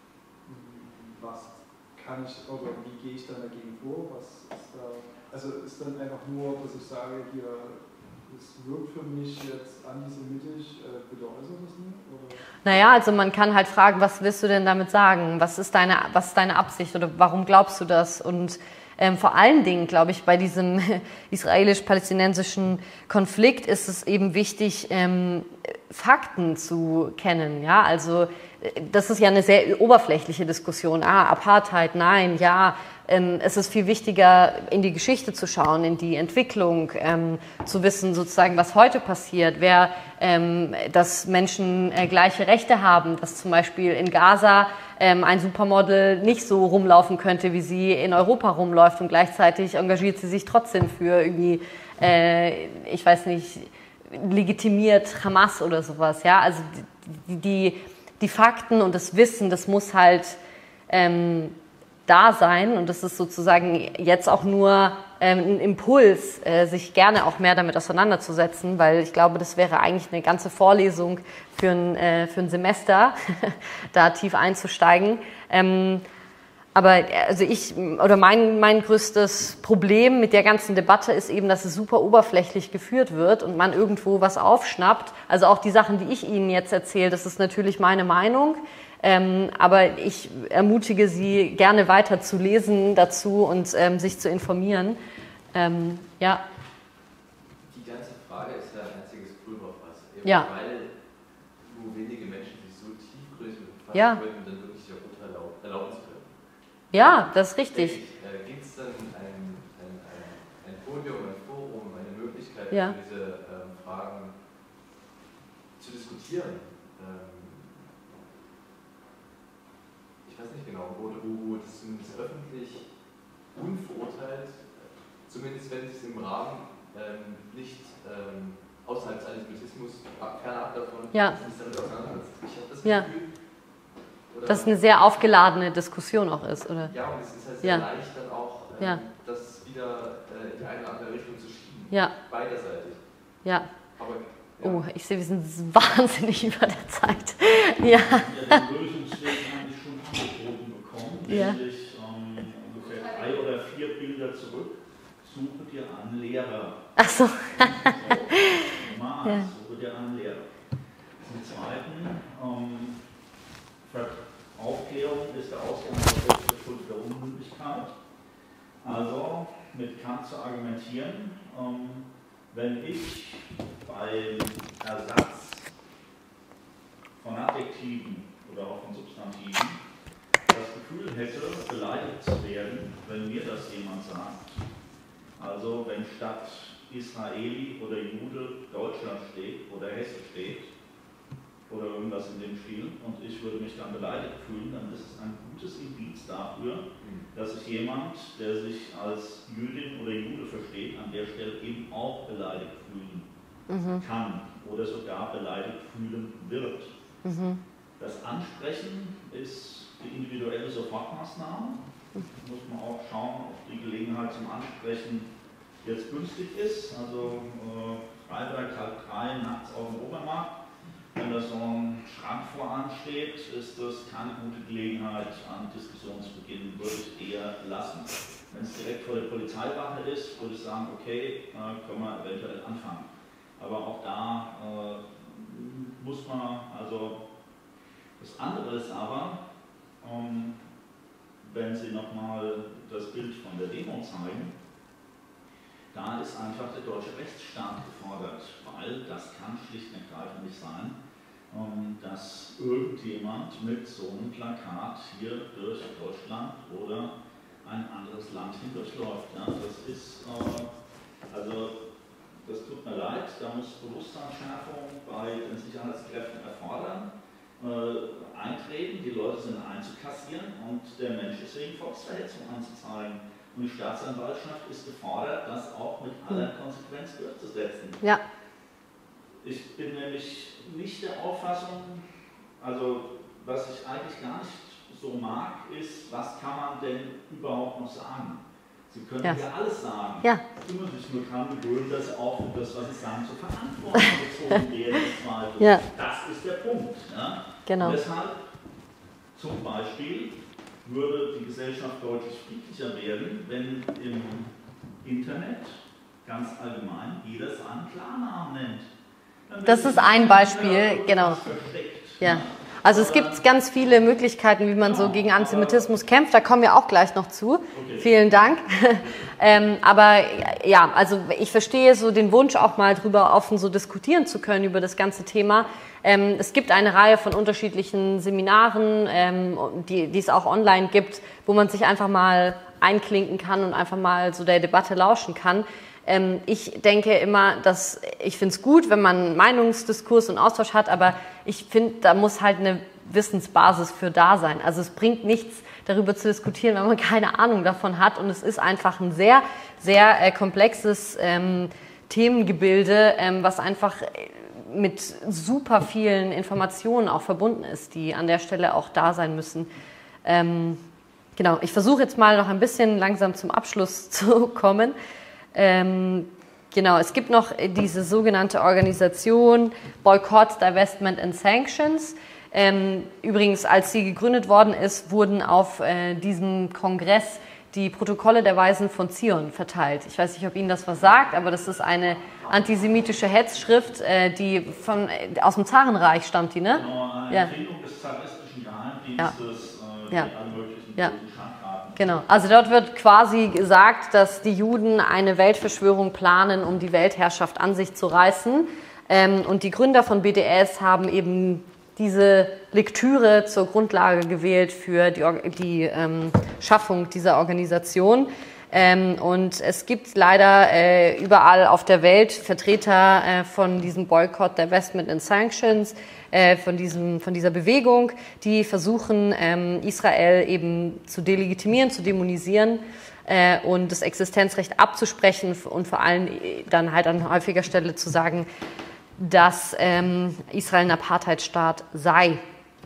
was kann ich, oder wie gehe ich dann dagegen vor? Was ist da, also ist dann einfach nur, dass ich sage, hier, es wirkt für mich jetzt antisemitisch, äh, bitte äußere das nicht? Oder? Naja, also man kann halt fragen, was willst du denn damit sagen? Was ist deine, was ist deine Absicht oder warum glaubst du das? Und ähm, vor allen Dingen, glaube ich, bei diesem israelisch-palästinensischen Konflikt ist es eben wichtig, ähm, Fakten zu kennen. Ja, also das ist ja eine sehr oberflächliche Diskussion. Ah, Apartheid, nein, ja. Ähm, es ist viel wichtiger, in die Geschichte zu schauen, in die Entwicklung, ähm, zu wissen sozusagen, was heute passiert, wer, ähm, dass Menschen äh, gleiche Rechte haben, dass zum Beispiel in Gaza ähm, ein Supermodel nicht so rumlaufen könnte, wie sie in Europa rumläuft und gleichzeitig engagiert sie sich trotzdem für irgendwie, äh, ich weiß nicht, legitimiert Hamas oder sowas. Ja, also die, die, die Fakten und das Wissen, das muss halt ähm, da sein und das ist sozusagen jetzt auch nur ähm, ein Impuls, äh, sich gerne auch mehr damit auseinanderzusetzen, weil ich glaube, das wäre eigentlich eine ganze Vorlesung für ein, äh, für ein Semester, da tief einzusteigen. Ähm, aber also ich, oder mein, mein größtes Problem mit der ganzen Debatte ist eben, dass es super oberflächlich geführt wird und man irgendwo was aufschnappt. Also auch die Sachen, die ich Ihnen jetzt erzähle, das ist natürlich meine Meinung. Ähm, aber ich ermutige Sie, gerne weiter zu lesen dazu und ähm, sich zu informieren. Ähm, ja. Die ganze Frage ist ja ein einziges Pulverfass. Eben Ja. Weil nur wenige Menschen sich so tiefgründig befassen Ja. können, um dann wirklich ihr Urteil erlauben, erlauben zu können. Ja, das ist richtig. Äh, Gibt es dann ein, ein, ein, ein Podium, ein Forum, eine Möglichkeit, Ja. für diese ähm, Fragen zu diskutieren? Ähm, ich weiß nicht genau, wo, wo, wo das zumindest öffentlich unverurteilt, zumindest wenn es im Rahmen ähm, nicht ähm, außerhalb des Antisemitismus, fernab davon, Ja. sich damit auseinandersetzt. Ich habe das Ja. Gefühl, oder, Dass es eine sehr aufgeladene Diskussion auch ist, oder? ja, und es ist halt sehr Ja. leicht dann auch, ähm, Ja. das wieder äh, in die eine oder andere Richtung zu schieben. Ja. Beiderseitig. Ja. Aber, ja. Oh, ich sehe, wir sind wahnsinnig über der Zeit. Ja. Ja, den Lösungsweg habe ich schon angeboten bekommen, Ja. nämlich ähm, ungefähr drei oder vier Bilder zurück. suche dir einen Lehrer. Ach so. so Nummer eins, ja. Suche dir einen Lehrer. Zum Zweiten, ähm, Aufklärung ist der Ausgangspunkt der Schuld der Unmündigkeit. Also mit Kant zu argumentieren, ähm, wenn ich beim Ersatz von Adjektiven oder auch von Substantiven das Gefühl hätte, beleidigt zu werden, wenn mir das jemand sagt. Also wenn statt Israeli oder Jude Deutscher steht oder Hesse steht oder irgendwas in dem Stil und ich würde mich dann beleidigt fühlen, dann ist es ein gutes Indiz dafür, dass sich jemand, der sich als Jüdin oder Jude versteht, an der Stelle eben auch beleidigt fühlen mhm. kann oder sogar beleidigt fühlen wird. Mhm. Das Ansprechen ist die individuelle Sofortmaßnahme. Da muss man auch schauen, ob die Gelegenheit zum Ansprechen jetzt günstig ist. Also äh, Freitag halb drei nachts auf dem Obermarkt. Wenn da so ein Schrank voran steht, ist das keine gute Gelegenheit an Diskussionsbeginn, würde ich eher lassen. Wenn es direkt vor der Polizeiwache ist, würde ich sagen, okay, äh, können wir eventuell anfangen. Aber auch da äh, muss man, also das andere ist aber, ähm, wenn Sie nochmal das Bild von der Demo zeigen, da ist einfach der deutsche Rechtsstaat gefordert, weil das kann schlicht und ergreifend nicht sein, dass irgendjemand mit so einem Plakat hier durch Deutschland oder ein anderes Land hindurchläuft. Ja, das ist, äh, also das tut mir leid, da muss Bewusstseinsschärfung bei den Sicherheitskräften erfordern, äh, eintreten, die Leute sind einzukassieren und der Mensch ist wegen Volksverhetzung anzuzeigen. Und die Staatsanwaltschaft ist gefordert, das auch mit aller Konsequenz durchzusetzen. Ja. Ich bin nämlich nicht der Auffassung, also was ich eigentlich gar nicht so mag, ist, was kann man denn überhaupt noch sagen? Sie können ja, ja alles sagen. Ja. Sie müssen sich nur dran gewöhnen, dass Sie auch für das, was Sie sagen, zur Verantwortung gezogen werden. Ja. Das ist der Punkt. Ja? Genau. Und deshalb zum Beispiel würde die Gesellschaft deutlich friedlicher werden, wenn im Internet ganz allgemein jeder seinen Klarnamen nennt. Das ist ein Beispiel, genau. Ja. Also es gibt ganz viele Möglichkeiten, wie man so gegen Antisemitismus kämpft. Da kommen wir auch gleich noch zu. Okay. Vielen Dank. ähm, aber ja, also ich verstehe so den Wunsch, auch mal drüber offen so diskutieren zu können über das ganze Thema. Ähm, es gibt eine Reihe von unterschiedlichen Seminaren, ähm, die, die es auch online gibt, wo man sich einfach mal einklinken kann und einfach mal so der Debatte lauschen kann. Ähm, ich denke immer, dass ich finde es gut, wenn man Meinungsdiskurs und Austausch hat, aber ich finde, da muss halt eine Wissensbasis für da sein. Also es bringt nichts, darüber zu diskutieren, wenn man keine Ahnung davon hat. Und es ist einfach ein sehr, sehr äh, komplexes ähm, Themengebilde, ähm, was einfach mit super vielen Informationen auch verbunden ist, die an der Stelle auch da sein müssen. Ähm, genau, ich versuche jetzt mal noch ein bisschen langsam zum Abschluss zu kommen. Ähm, genau, es gibt noch diese sogenannte Organisation Boycott, Divestment and Sanctions. Ähm, übrigens, als sie gegründet worden ist, wurden auf äh, diesem Kongress die Protokolle der Weisen von Zion verteilt. Ich weiß nicht, ob Ihnen das was sagt, aber das ist eine antisemitische Hetzschrift, äh, die von, äh, aus dem Zarenreich stammt, die, ne? Genau, eine ja. Empfehlung des zaristischen Geheimdienstes, ja. äh, ja. alle möglichen ja. Schandtaten. Genau, also dort wird quasi gesagt, dass die Juden eine Weltverschwörung planen, um die Weltherrschaft an sich zu reißen. Ähm, und die Gründer von B D S haben eben diese Lektüre zur Grundlage gewählt für die, die ähm, Schaffung dieser Organisation. Ähm, und es gibt leider äh, überall auf der Welt Vertreter äh, von diesem Boycott, Divestment and Sanctions, äh, von, diesem, von dieser Bewegung, die versuchen, ähm, Israel eben zu delegitimieren, zu dämonisieren äh, und das Existenzrecht abzusprechen und vor allem dann halt an häufiger Stelle zu sagen, dass ähm, Israel ein Apartheidstaat sei.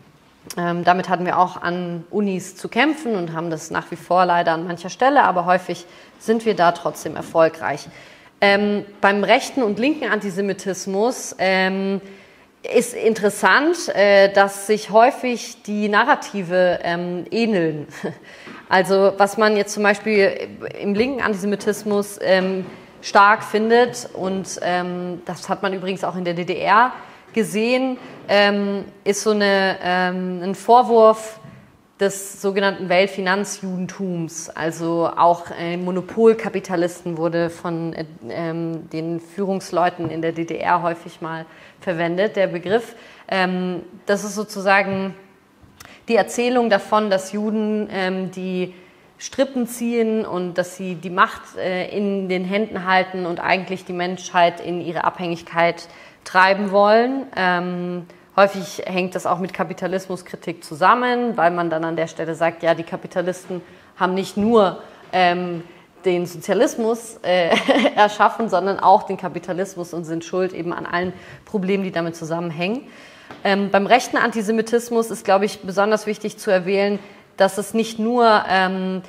Ähm, damit hatten wir auch an Unis zu kämpfen und haben das nach wie vor leider an mancher Stelle, aber häufig sind wir da trotzdem erfolgreich. Ähm, beim rechten und linken Antisemitismus ähm, ist interessant, äh, dass sich häufig die Narrative ähm, ähneln. Also was man jetzt zum Beispiel im linken Antisemitismus ähm, stark findet, und ähm, das hat man übrigens auch in der D D R gesehen, ähm, ist so eine, ähm, ein Vorwurf des sogenannten Weltfinanzjudentums. Also auch äh, Monopolkapitalisten wurde von äh, ähm, den Führungsleuten in der D D R häufig mal verwendet, der Begriff. Ähm, das ist sozusagen die Erzählung davon, dass Juden ähm, die Strippen ziehen und dass sie die Macht äh, in den Händen halten und eigentlich die Menschheit in ihre Abhängigkeit treiben wollen. Ähm, häufig hängt das auch mit Kapitalismuskritik zusammen, weil man dann an der Stelle sagt, ja, die Kapitalisten haben nicht nur ähm, den Sozialismus äh, erschaffen, sondern auch den Kapitalismus und sind schuld eben an allen Problemen, die damit zusammenhängen. Ähm, beim rechten Antisemitismus ist, glaube ich, besonders wichtig zu erwähnen, dass es nicht nur ähm,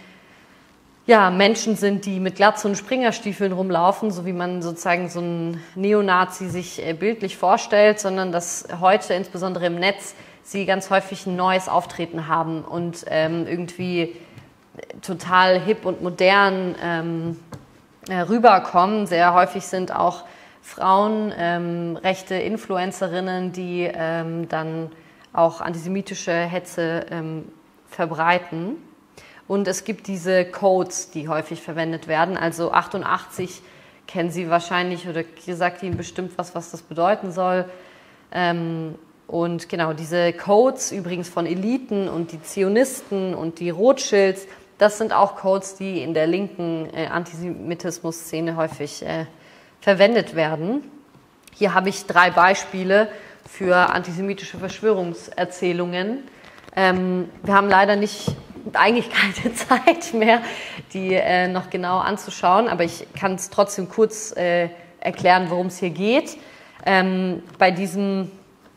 ja, Menschen sind, die mit Glatze und Springerstiefeln rumlaufen, so wie man sozusagen so einen Neonazi sich äh, bildlich vorstellt, sondern dass heute, insbesondere im Netz, sie ganz häufig ein neues Auftreten haben und ähm, irgendwie total hip und modern ähm, äh, rüberkommen. Sehr häufig sind auch Frauen, ähm, rechte Influencerinnen, die ähm, dann auch antisemitische Hetze ähm, verbreiten. Und es gibt diese Codes, die häufig verwendet werden. Also achtundachtzig kennen Sie wahrscheinlich, oder sagt Ihnen bestimmt was, was das bedeuten soll. Ähm, und genau, diese Codes übrigens von Eliten und die Zionisten und die Rothschilds, das sind auch Codes, die in der linken äh, Antisemitismus-Szene häufig äh, verwendet werden. Hier habe ich drei Beispiele für antisemitische Verschwörungserzählungen. Ähm, wir haben leider nicht, eigentlich keine Zeit mehr, die äh, noch genau anzuschauen, aber ich kann es trotzdem kurz äh, erklären, worum es hier geht. Ähm, bei diesem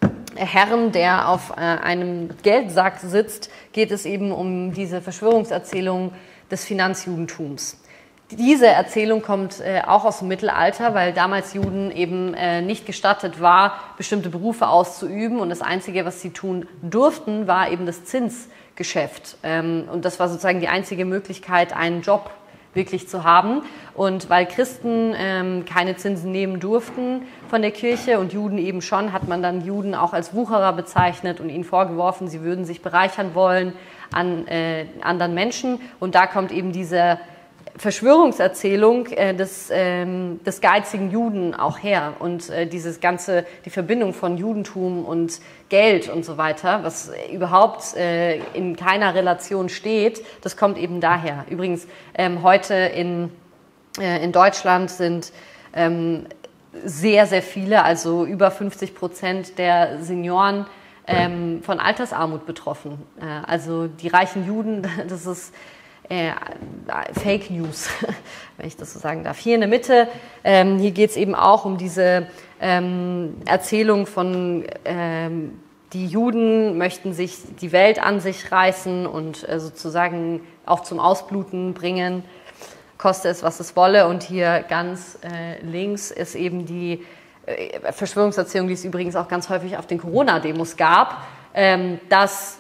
Herrn, der auf äh, einem Geldsack sitzt, geht es eben um diese Verschwörungserzählung des Finanzjudentums. Diese Erzählung kommt äh, auch aus dem Mittelalter, weil damals Juden eben äh, nicht gestattet war, bestimmte Berufe auszuüben, und das Einzige, was sie tun durften, war eben das Zinsgeschäft. Ähm, und das war sozusagen die einzige Möglichkeit, einen Job wirklich zu haben. Und weil Christen ähm, keine Zinsen nehmen durften von der Kirche und Juden eben schon, hat man dann Juden auch als Wucherer bezeichnet und ihnen vorgeworfen, sie würden sich bereichern wollen an äh, anderen Menschen. Und da kommt eben diese Verschwörungserzählung äh, des, ähm, des geizigen Juden auch her, und äh, dieses ganze, die Verbindung von Judentum und Geld und so weiter, was überhaupt äh, in keiner Relation steht, das kommt eben daher. Übrigens, ähm, heute in, äh, in Deutschland sind ähm, sehr, sehr viele, also über fünfzig Prozent der Senioren ähm, von Altersarmut betroffen. Äh, also die reichen Juden, das ist Äh, Fake News, wenn ich das so sagen darf. Hier in der Mitte, ähm, hier geht es eben auch um diese ähm, Erzählung von, ähm, die Juden möchten sich die Welt an sich reißen und äh, sozusagen auch zum Ausbluten bringen, koste es, was es wolle. Und hier ganz äh, links ist eben die äh, Verschwörungserzählung, die es übrigens auch ganz häufig auf den Corona-Demos gab, ähm, dass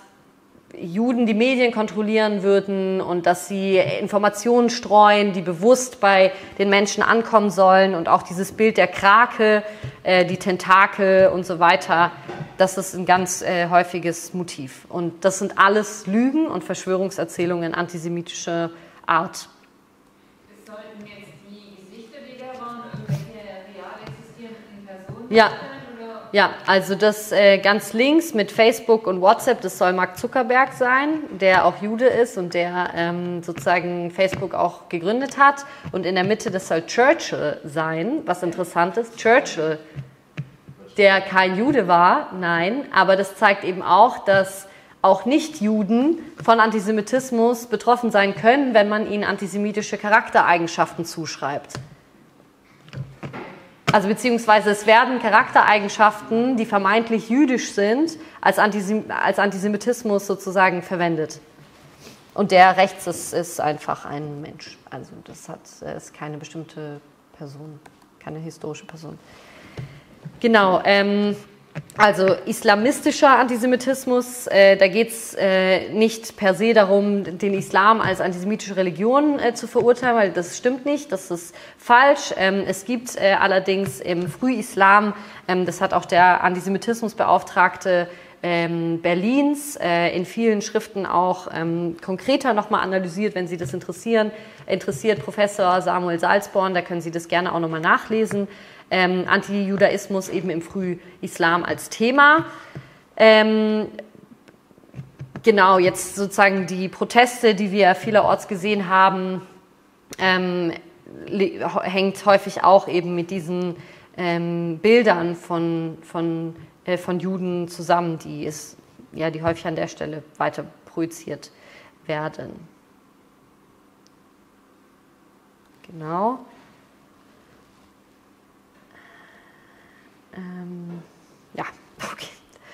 Juden die Medien kontrollieren würden und dass sie Informationen streuen, die bewusst bei den Menschen ankommen sollen, und auch dieses Bild der Krake, äh, die Tentakel und so weiter, das ist ein ganz äh, häufiges Motiv. Und das sind alles Lügen und Verschwörungserzählungen antisemitischer Art. Es sollten jetzt die Gesichter, die da waren, irgendwelche real existierenden Personen Ja. sein? Ja, also das äh, ganz links mit Facebook und WhatsApp, das soll Mark Zuckerberg sein, der auch Jude ist und der ähm, sozusagen Facebook auch gegründet hat. Und in der Mitte, das soll Churchill sein, was interessant ist. Churchill, der kein Jude war, nein, aber das zeigt eben auch, dass auch Nicht-Juden von Antisemitismus betroffen sein können, wenn man ihnen antisemitische Charaktereigenschaften zuschreibt. Also beziehungsweise es werden Charaktereigenschaften, die vermeintlich jüdisch sind, als, Antisem als Antisemitismus sozusagen verwendet. Und der rechts ist, ist einfach ein Mensch. Also das hat, ist keine bestimmte Person, keine historische Person. Genau. Ähm, Also islamistischer Antisemitismus, äh, da geht es äh, nicht per se darum, den Islam als antisemitische Religion äh, zu verurteilen, weil das stimmt nicht, das ist falsch. Ähm, es gibt äh, allerdings im Frühislam, ähm, das hat auch der Antisemitismusbeauftragte ähm, Berlins äh, in vielen Schriften auch ähm, konkreter nochmal analysiert, wenn Sie das interessieren, interessiert Professor Samuel Salzborn, da können Sie das gerne auch nochmal nachlesen. Ähm, Antijudaismus eben im Frühislam als Thema. Ähm, genau, jetzt sozusagen die Proteste, die wir vielerorts gesehen haben, ähm, hängt häufig auch eben mit diesen ähm, Bildern von, von, äh, von Juden zusammen, die, ist, ja, die häufig an der Stelle weiter projiziert werden. Genau. Ähm, ja, okay.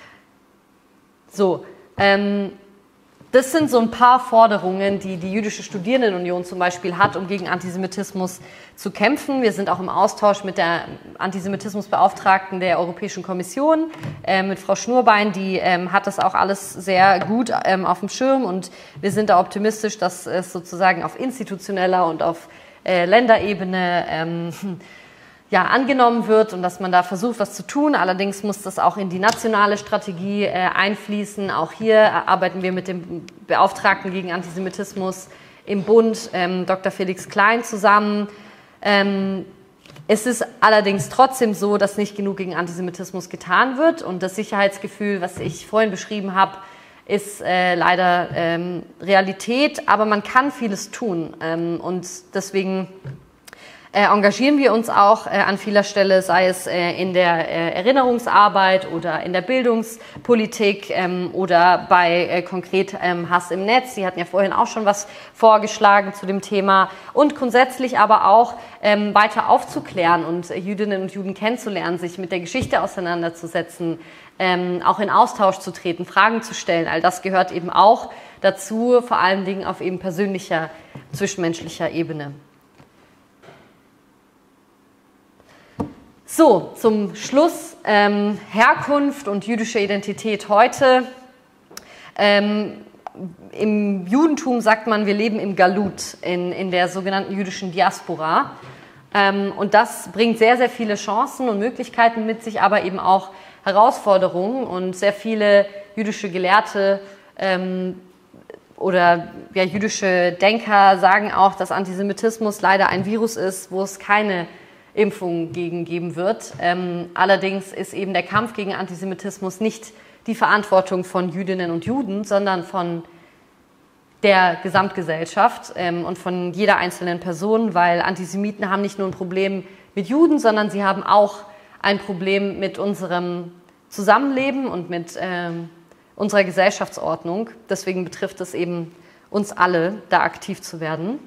So, ähm, das sind so ein paar Forderungen, die die Jüdische Studierendenunion zum Beispiel hat, um gegen Antisemitismus zu kämpfen. Wir sind auch im Austausch mit der Antisemitismusbeauftragten der Europäischen Kommission, äh, mit Frau Schnurbein, die ähm, hat das auch alles sehr gut ähm, auf dem Schirm und wir sind da optimistisch, dass es sozusagen auf institutioneller und auf äh, Länderebene ähm, ja, angenommen wird und dass man da versucht, was zu tun. Allerdings muss das auch in die nationale Strategie äh, einfließen. Auch hier arbeiten wir mit dem Beauftragten gegen Antisemitismus im Bund, ähm, Doktor Felix Klein, zusammen. Ähm, es ist allerdings trotzdem so, dass nicht genug gegen Antisemitismus getan wird und das Sicherheitsgefühl, was ich vorhin beschrieben habe, ist äh, leider ähm, Realität, aber man kann vieles tun ähm, und deswegen Äh, engagieren wir uns auch äh, an vieler Stelle, sei es äh, in der äh, Erinnerungsarbeit oder in der Bildungspolitik ähm, oder bei äh, konkret ähm, Hass im Netz. Sie hatten ja vorhin auch schon was vorgeschlagen zu dem Thema und grundsätzlich aber auch ähm, weiter aufzuklären und äh, Jüdinnen und Juden kennenzulernen, sich mit der Geschichte auseinanderzusetzen, ähm, auch in Austausch zu treten, Fragen zu stellen. All das gehört eben auch dazu, vor allen Dingen auf eben persönlicher, zwischenmenschlicher Ebene. So, zum Schluss ähm, Herkunft und jüdische Identität heute. Ähm, Im Judentum sagt man, wir leben im Galut, in, in der sogenannten jüdischen Diaspora. Ähm, und das bringt sehr, sehr viele Chancen und Möglichkeiten mit sich, aber eben auch Herausforderungen. Und sehr viele jüdische Gelehrte ähm, oder ja, jüdische Denker sagen auch, dass Antisemitismus leider ein Virus ist, wo es keine Impfung gegen geben wird. Ähm, allerdings ist eben der Kampf gegen Antisemitismus nicht die Verantwortung von Jüdinnen und Juden, sondern von der Gesamtgesellschaft ähm, und von jeder einzelnen Person, weil Antisemiten haben nicht nur ein Problem mit Juden, sondern sie haben auch ein Problem mit unserem Zusammenleben und mit ähm, unserer Gesellschaftsordnung. Deswegen betrifft es eben uns alle, da aktiv zu werden.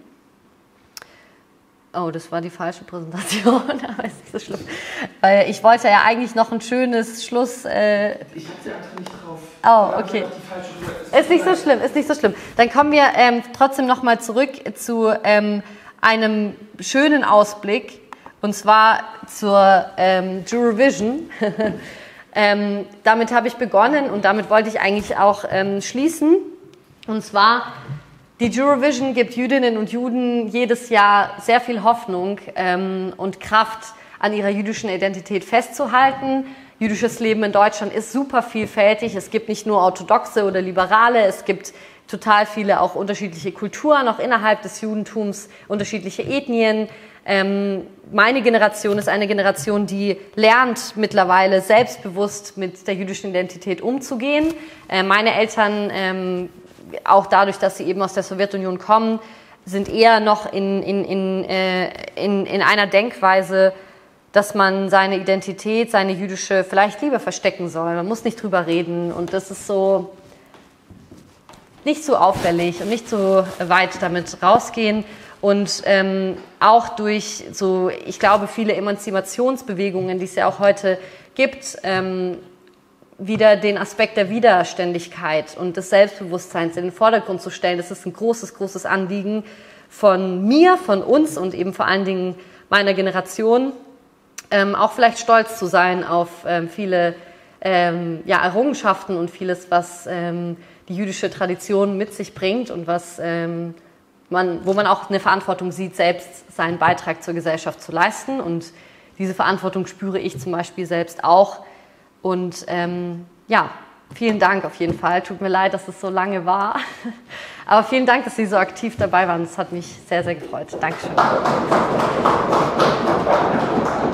Oh, das war die falsche Präsentation, aber ist nicht so schlimm. Weil ich wollte ja eigentlich noch ein schönes Schluss... Äh ich habe sie einfach nicht drauf. Oh, okay. Ist nicht so schlimm, ist nicht so schlimm. Dann kommen wir ähm, trotzdem nochmal zurück zu ähm, einem schönen Ausblick, und zwar zur ähm, Eurovision. ähm, damit habe ich begonnen und damit wollte ich eigentlich auch ähm, schließen. Und zwar... Die Eurovision gibt Jüdinnen und Juden jedes Jahr sehr viel Hoffnung ähm, und Kraft, an ihrer jüdischen Identität festzuhalten. Jüdisches Leben in Deutschland ist super vielfältig. Es gibt nicht nur orthodoxe oder Liberale, es gibt total viele auch unterschiedliche Kulturen, auch innerhalb des Judentums, unterschiedliche Ethnien. Ähm, meine Generation ist eine Generation, die lernt mittlerweile selbstbewusst mit der jüdischen Identität umzugehen. Äh, meine Eltern ähm, auch dadurch, dass sie eben aus der Sowjetunion kommen, sind eher noch in, in, in, äh, in, in einer Denkweise, dass man seine Identität, seine jüdische, vielleicht lieber verstecken soll. Man muss nicht drüber reden und das ist so nicht so auffällig und nicht so weit damit rausgehen. Und ähm, auch durch so, ich glaube, viele Emanzipationsbewegungen, die es ja auch heute gibt, ähm, wieder den Aspekt der Widerständigkeit und des Selbstbewusstseins in den Vordergrund zu stellen. Das ist ein großes, großes Anliegen von mir, von uns und eben vor allen Dingen meiner Generation. Ähm, auch vielleicht stolz zu sein auf ähm, viele ähm, ja, Errungenschaften und vieles, was ähm, die jüdische Tradition mit sich bringt und was ähm, man, wo man auch eine Verantwortung sieht, selbst seinen Beitrag zur Gesellschaft zu leisten. Und diese Verantwortung spüre ich zum Beispiel selbst auch. Und ähm, ja, vielen Dank auf jeden Fall. Tut mir leid, dass es so lange war. Aber vielen Dank, dass Sie so aktiv dabei waren. Das hat mich sehr, sehr gefreut. Dankeschön.